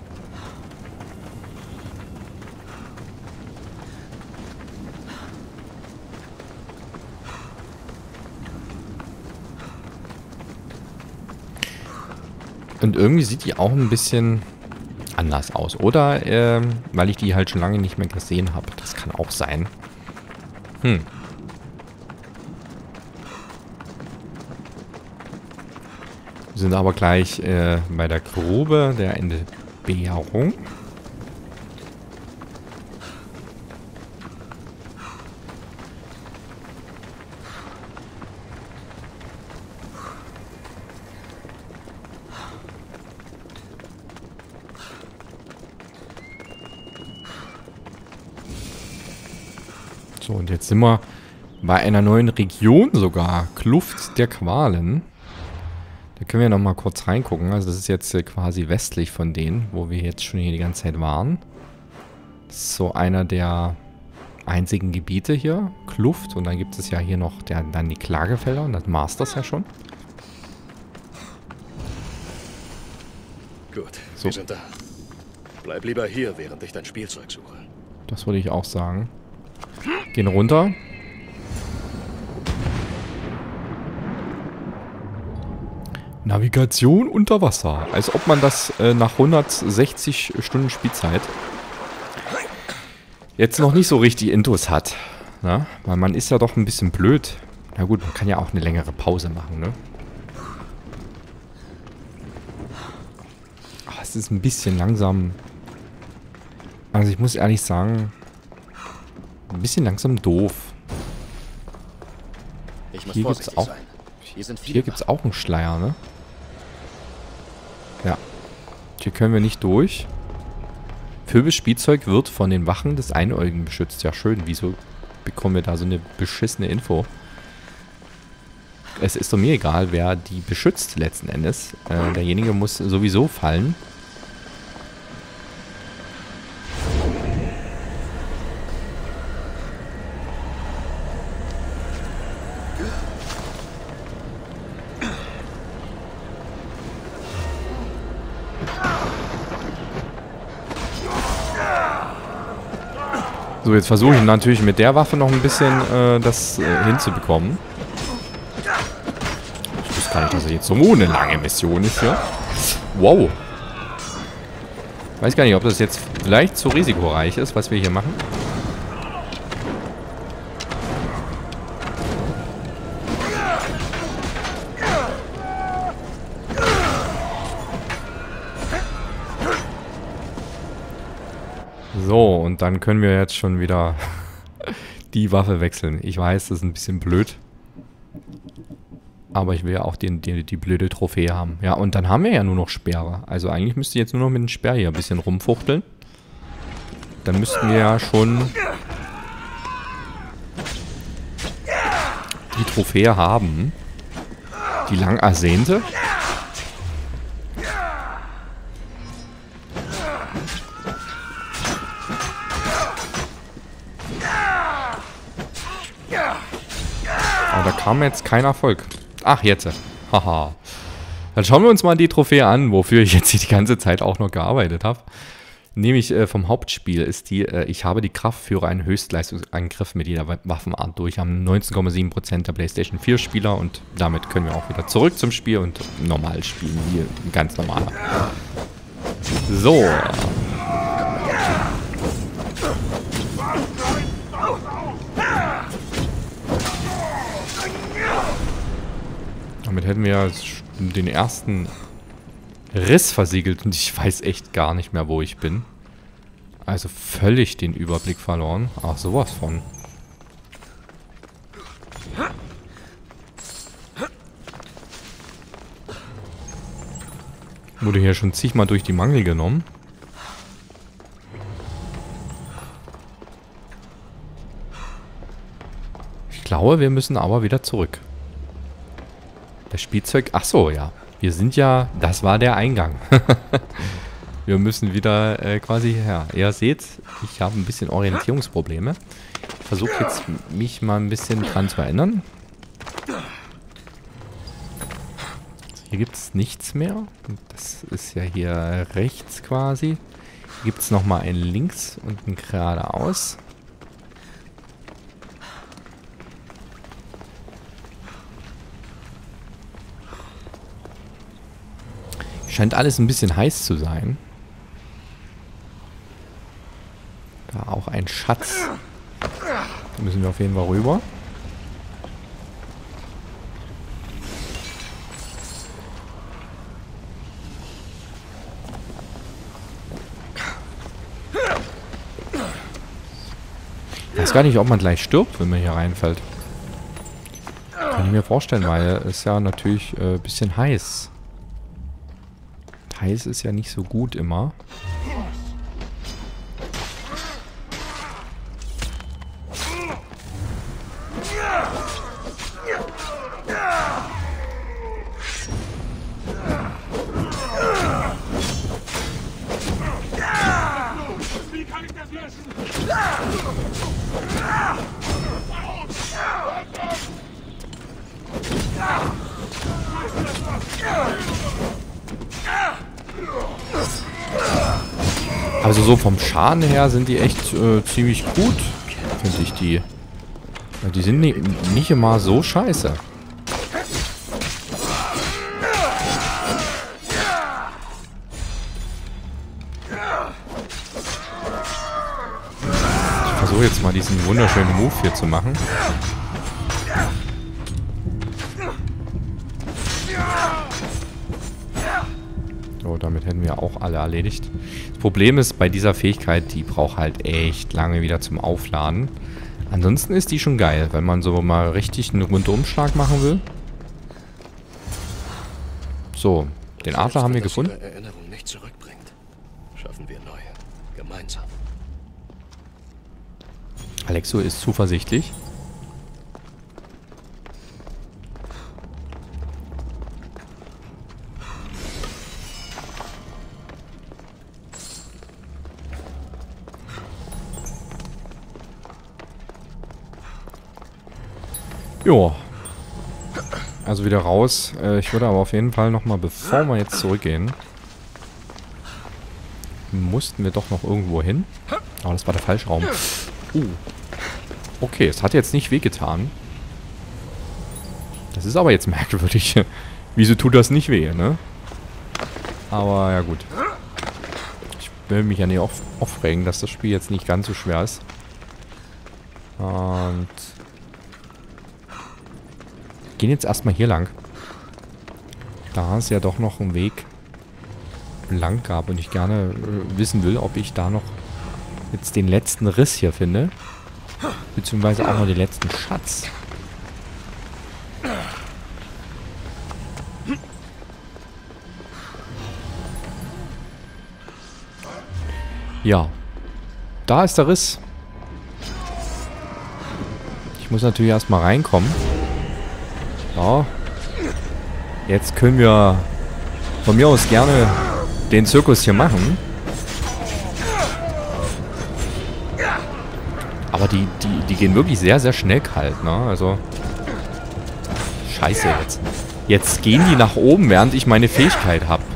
Und irgendwie sieht die auch ein bisschen anders aus. Oder weil ich die halt schon lange nicht mehr gesehen habe. Das kann auch sein. Wir sind aber gleich bei der Grube der Entbehrung. So, und jetzt sind wir bei einer neuen Region sogar. Kluft der Qualen. Da können wir nochmal kurz reingucken. Also das ist jetzt quasi westlich von denen, wo wir jetzt schon hier die ganze Zeit waren. Das ist so einer der einzigen Gebiete hier. Kluft. Und dann gibt es ja hier noch dann die Klagefelder. Und das war's das ja schon. Gut, So. wir sind da. Bleib lieber hier, während ich dein Spielzeug suche. Das würde ich auch sagen. Gehen runter. Navigation unter Wasser. Als ob man das nach 160 Stunden Spielzeit jetzt noch nicht so richtig Intus hat. Na? Weil man ist ja doch ein bisschen blöd. Na gut, man kann ja auch eine längere Pause machen, ne? es ist ein bisschen langsam. Also ich muss ehrlich sagen, ein bisschen langsam doof. Hier gibt's auch, hier gibt's auch einen Schleier, ne? Ja. Hier können wir nicht durch. Phoebus Spielzeug wird von den Wachen des Einäugigen beschützt. Ja, schön. Wieso bekommen wir da so eine beschissene Info? Es ist doch mir egal, wer die beschützt letzten Endes. Derjenige muss sowieso fallen. So, jetzt versuche ich natürlich mit der Waffe noch ein bisschen das hinzubekommen. Ich wusste gar nicht, dass es jetzt so eine lange Mission ist hier. Wow. Weiß gar nicht, ob das jetzt vielleicht zu risikoreich ist, was wir hier machen. So, und dann können wir jetzt schon wieder die Waffe wechseln. Ich weiß, das ist ein bisschen blöd. Aber ich will ja auch die blöde Trophäe haben. Ja, und dann haben wir ja nur noch Speere. Also eigentlich müsste ich jetzt nur noch mit dem Speer hier ein bisschen rumfuchteln. Dann müssten wir ja schon die Trophäe haben. Die lang ersehnte. Aber da kam jetzt kein Erfolg. Ach, jetzt. Haha. Dann schauen wir uns mal die Trophäe an, wofür ich jetzt die ganze Zeit auch noch gearbeitet habe. Nämlich vom Hauptspiel ist die, ich habe die Kraft, führe einen Höchstleistungsangriff mit jeder Waffenart durch. Haben 19,7% der PlayStation 4 Spieler und damit können wir auch wieder zurück zum Spiel und normal spielen, wie ganz normal. So. Damit hätten wir ja den ersten Riss versiegelt und ich weiß echt gar nicht mehr, wo ich bin. Also völlig den Überblick verloren. Ach, sowas von. Wurde hier schon zigmal durch die Mangel genommen. Ich glaube, wir müssen aber wieder zurück. Das Spielzeug... Ach so, ja. Wir sind ja... Das war der Eingang. Wir müssen wieder quasi her. Ihr seht, ich habe ein bisschen Orientierungsprobleme. Ich versuche jetzt, mich mal ein bisschen dran zu erinnern. Hier gibt es nichts mehr. Das ist ja hier rechts quasi. Hier gibt es nochmal ein links und ein geradeaus. Scheint alles ein bisschen heiß zu sein. Da auch ein Schatz. Da müssen wir auf jeden Fall rüber. Ich weiß gar nicht, ob man gleich stirbt, wenn man hier reinfällt. Kann ich mir vorstellen, weil es ja natürlich ein bisschen heiß. Heiß ist ja nicht so gut immer. Wie kann ich das lösen? Also so vom Schaden her sind die echt ziemlich gut, finde ich die. Ja, die sind nicht immer so scheiße. Ich versuche jetzt mal diesen wunderschönen Move hier zu machen. So, damit hätten wir auch alle erledigt. Das Problem ist, bei dieser Fähigkeit, die braucht halt echt lange wieder zum Aufladen. Ansonsten ist die schon geil, wenn man so mal richtig einen Rundumschlag machen will. So, den Adler haben wir gefunden. Wenn das ihre Erinnerung nicht zurückbringt, schaffen wir neue. Gemeinsam. Alexo ist zuversichtlich. Jo. Also wieder raus. Ich würde aber auf jeden Fall nochmal, bevor wir jetzt zurückgehen, mussten wir doch noch irgendwo hin. Aber das war der falsche Raum. Okay, es hat jetzt nicht wehgetan. Das ist aber jetzt merkwürdig. Wieso tut das nicht weh, ne? Aber ja gut. Ich will mich ja nicht aufregen, dass das Spiel jetzt nicht ganz so schwer ist. Und gehen jetzt erstmal hier lang. Da es ja doch noch einen Weg lang gab und ich gerne wissen will, ob ich da noch jetzt den letzten Riss hier finde. Beziehungsweise auch noch den letzten Schatz. Ja. Da ist der Riss. Ich muss natürlich erstmal reinkommen. Ja. Jetzt können wir von mir aus gerne den Zirkus hier machen. Aber die gehen wirklich sehr, sehr schnell kalt, ne? Also. Scheiße jetzt. Jetzt gehen die nach oben, während ich meine Fähigkeit habe.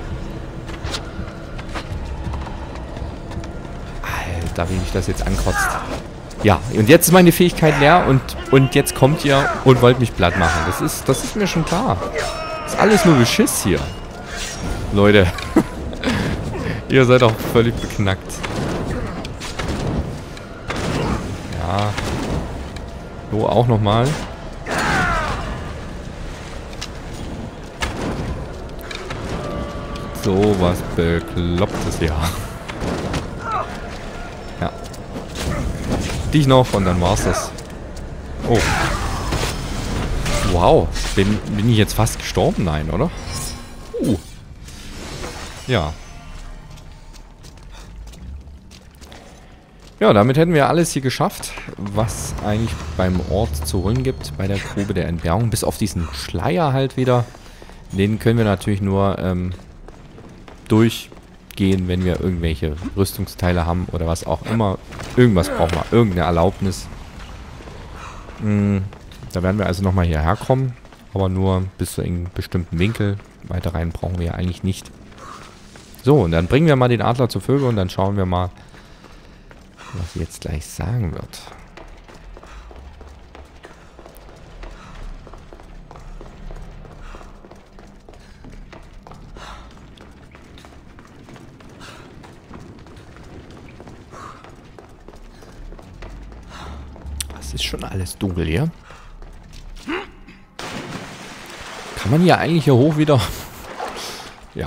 Alter, wie mich das jetzt ankotzt. Ja, und jetzt ist meine Fähigkeit leer und jetzt kommt ihr und wollt mich platt machen. Das ist mir schon klar. Das ist alles nur Beschiss hier. Leute. Ihr seid auch völlig beknackt. Ja. So, auch nochmal. So was Beklopptes hier. Ja. Dich noch und dann war's das. Oh. Wow. Bin ich jetzt fast gestorben? Nein, oder? Ja. Ja, damit hätten wir alles hier geschafft, was eigentlich beim Ort zu holen gibt, bei der Grube der Entbehrung. Bis auf diesen Schleier halt wieder. Den können wir natürlich nur durchgehen, wenn wir irgendwelche Rüstungsteile haben oder was auch immer. Irgendwas brauchen wir, irgendeine Erlaubnis. Da werden wir also nochmal hierher kommen, aber nur bis zu einem bestimmten Winkel. Weiter rein brauchen wir ja eigentlich nicht. So, und dann bringen wir mal den Adler zu Vögel und dann schauen wir mal, was sie jetzt gleich sagen wird. Es ist schon alles dunkel hier. Kann man hier eigentlich hier hoch wieder? Ja.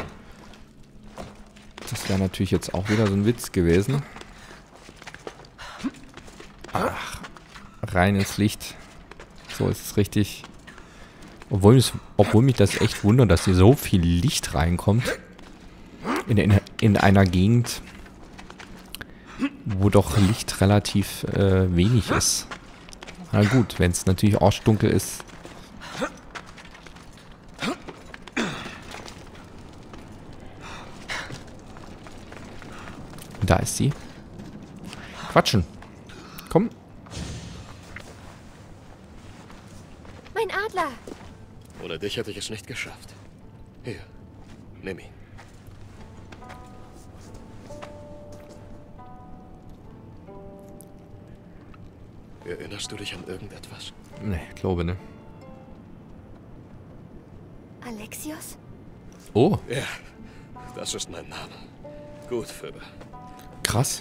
Das wäre natürlich jetzt auch wieder so ein Witz gewesen. Ach, rein ins Licht. So ist es richtig. Obwohl mich das echt wundert, dass hier so viel Licht reinkommt. In einer Gegend, wo doch Licht relativ wenig ist. Na gut, wenn es natürlich auch dunkel ist. Da ist sie. Quatschen. Komm. Mein Adler. Ohne dich hätte ich es nicht geschafft. Hier, nimm ihn. Erinnerst du dich an irgendetwas? Nee, glaube ne. Alexios? Oh. Ja, das ist mein Name. Gut, Phoebe. Krass.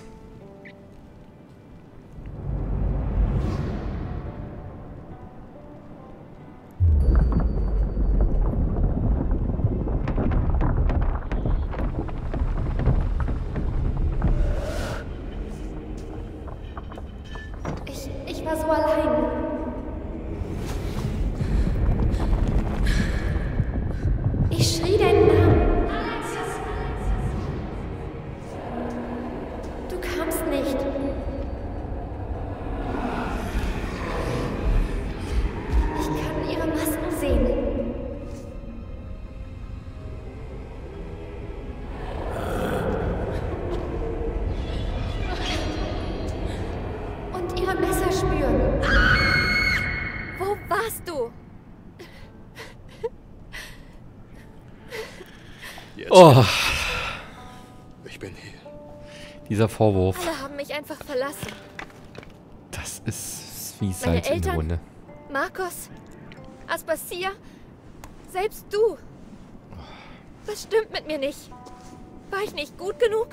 Jetzt. Oh, Ich bin hier. dieser Vorwurf. Alle haben mich einfach verlassen. Das ist wie Salz in der Eltern? Wunde. Markus, Aspasia, selbst du. Was stimmt mit mir nicht? War ich nicht gut genug?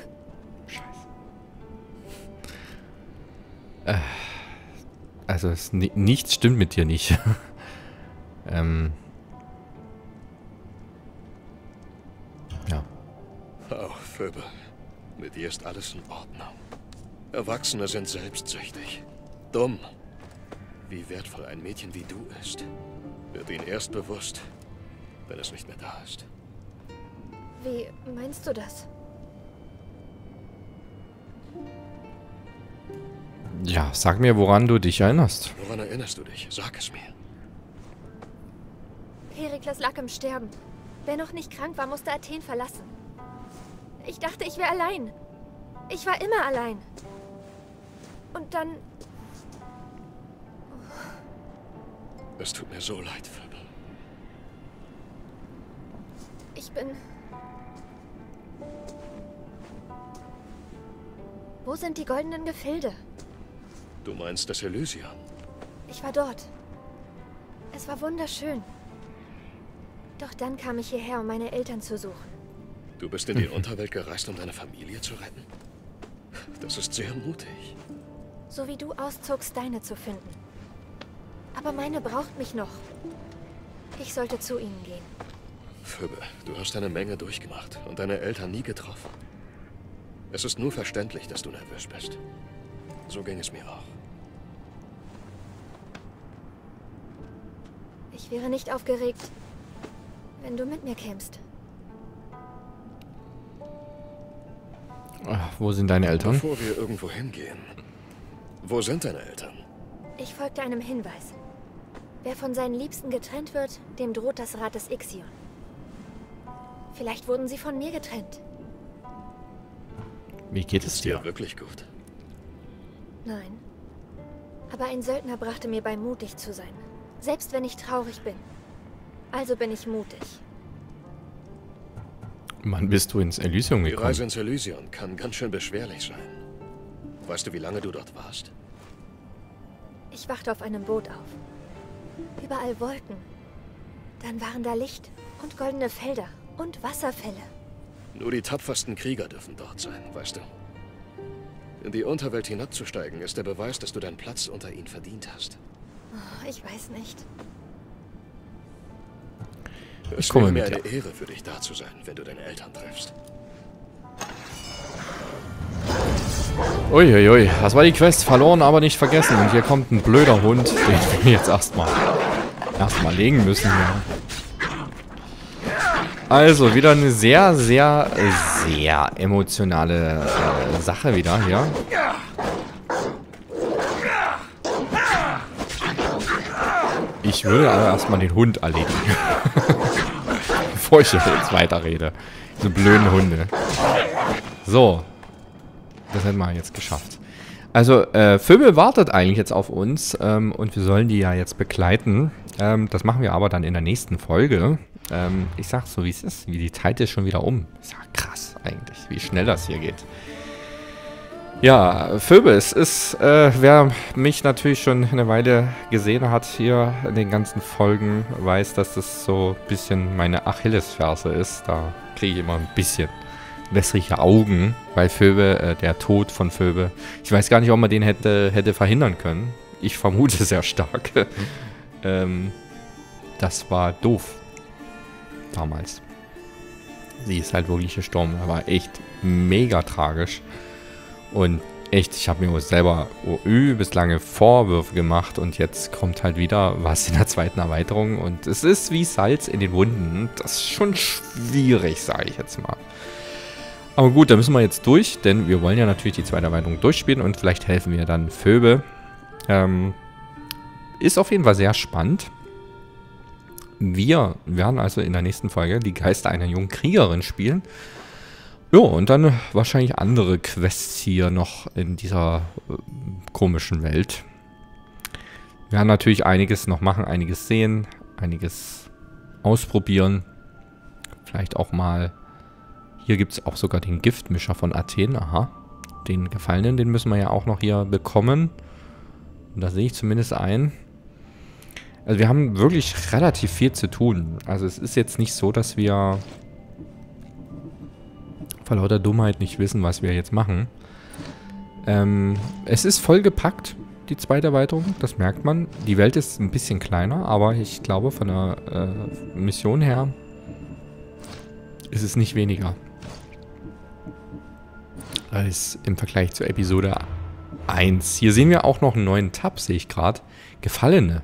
Also nichts stimmt mit dir nicht. Ja. Oh, Phoebe. Mit dir ist alles in Ordnung. Erwachsene sind selbstsüchtig. Dumm. Wie wertvoll ein Mädchen wie du ist, wird ihnen erst bewusst, wenn es nicht mehr da ist. Wie meinst du das? Ja, sag mir, woran du dich erinnerst. Woran erinnerst du dich? Sag es mir. Perikles lag im Sterben. Wer noch nicht krank war, musste Athen verlassen. Ich dachte, ich wäre allein. Ich war immer allein. Und dann... Es tut mir so leid, Phoebe. Ich bin... Wo sind die goldenen Gefilde? Du meinst das Elysion? Ich war dort. Es war wunderschön. Doch dann kam ich hierher, um meine Eltern zu suchen. Du bist in die Unterwelt gereist, um deine Familie zu retten? Das ist sehr mutig. So wie du auszogst, deine zu finden. Aber meine braucht mich noch. Ich sollte zu ihnen gehen. Phoebe, du hast eine Menge durchgemacht und deine Eltern nie getroffen. Es ist nur verständlich, dass du nervös bist. So ging es mir auch. Ich wäre nicht aufgeregt, wenn du mit mir kämst. Ach, wo sind deine Eltern? Bevor wir irgendwo hingehen, wo sind deine Eltern? Ich folgte einem Hinweis. Wer von seinen Liebsten getrennt wird, dem droht das Rad des Ixion. Vielleicht wurden sie von mir getrennt. Wie geht es dir? Ja, wirklich gut. Nein. Aber ein Söldner brachte mir bei, mutig zu sein. Selbst wenn ich traurig bin. Also bin ich mutig. Wann bist du ins Elysium Die gekommen? Reise ins Elysion kann ganz schön beschwerlich sein. Weißt du, wie lange du dort warst? Ich wachte auf einem Boot auf. Überall Wolken. Dann waren da Licht und goldene Felder und Wasserfälle. Nur die tapfersten Krieger dürfen dort sein, weißt du? In die Unterwelt hinabzusteigen, ist der Beweis, dass du deinen Platz unter ihnen verdient hast. Oh, ich weiß nicht. Es komme wäre mir mit eine dir. Ehre für dich da zu sein, wenn du deine Eltern triffst. Uiuiui, das war die Quest. Verloren, aber nicht vergessen. Und hier kommt ein blöder Hund, den wir jetzt erstmal legen müssen. Ja. Also, wieder eine sehr, sehr, sehr emotionale Sache wieder hier. Ich würde aber erstmal den Hund erledigen. Bevor ich jetzt weiterrede. Diese blöden Hunde. So. Das hätten wir jetzt geschafft. Also, Phoebe wartet eigentlich jetzt auf uns. Und wir sollen die ja jetzt begleiten. Das machen wir aber dann in der nächsten Folge. Ich sag's so, wie es ist. Wie die Zeit ist schon wieder um. Ist ja krass eigentlich, wie schnell das hier geht. Ja, Phoebe, es ist, wer mich natürlich schon eine Weile gesehen hat hier in den ganzen Folgen, weiß, dass das so ein bisschen meine Achillesferse ist. Da kriege ich immer ein bisschen wässrige Augen, weil Phoebe, der Tod von Phoebe, ich weiß gar nicht, ob man den hätte verhindern können. Ich vermute sehr stark. Das war doof. Damals. Sie ist halt wirklich gestorben. Das war echt mega tragisch. Und echt, ich habe mir selber übelst lange Vorwürfe gemacht und jetzt kommt halt wieder was in der zweiten Erweiterung und es ist wie Salz in den Wunden. Das ist schon schwierig, sage ich jetzt mal. Aber gut, da müssen wir jetzt durch, denn wir wollen ja natürlich die zweite Erweiterung durchspielen und vielleicht helfen wir dann Phoebe. Ist auf jeden Fall sehr spannend. Wir werden also in der nächsten Folge die Geister einer jungen Kriegerin spielen. Ja, und dann wahrscheinlich andere Quests hier noch in dieser komischen Welt. Wir werden natürlich einiges noch machen, einiges sehen, einiges ausprobieren. Vielleicht auch mal Hier gibt es auch sogar den Giftmischer von Athen. Aha. Den Gefallenen, den müssen wir ja auch noch hier bekommen. Und da sehe ich zumindest ein. Also wir haben wirklich relativ viel zu tun. Also es ist jetzt nicht so, dass wir vor lauter Dummheit nicht wissen, was wir jetzt machen. Es ist vollgepackt, die zweite Erweiterung. Das merkt man. Die Welt ist ein bisschen kleiner, aber ich glaube von der Mission her ist es nicht weniger. Als im Vergleich zur Episode 1. Hier sehen wir auch noch einen neuen Tab, sehe ich gerade. Gefallene.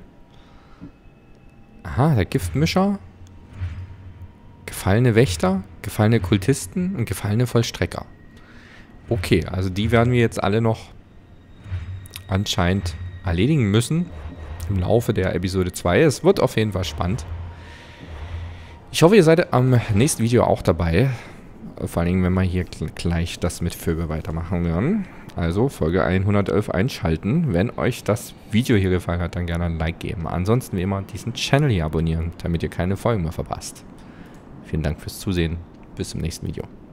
Aha, der Giftmischer. Gefallene Wächter, gefallene Kultisten und gefallene Vollstrecker. Okay, also die werden wir jetzt alle noch anscheinend erledigen müssen im Laufe der Episode 2. Es wird auf jeden Fall spannend. Ich hoffe, ihr seid am nächsten Video auch dabei. Vor allem, wenn wir hier gleich das mit Phoebe weitermachen werden. Also Folge 111 einschalten. Wenn euch das Video hier gefallen hat, dann gerne ein Like geben. Ansonsten wie immer diesen Channel hier abonnieren, damit ihr keine Folgen mehr verpasst. Vielen Dank fürs Zusehen. Bis zum nächsten Video.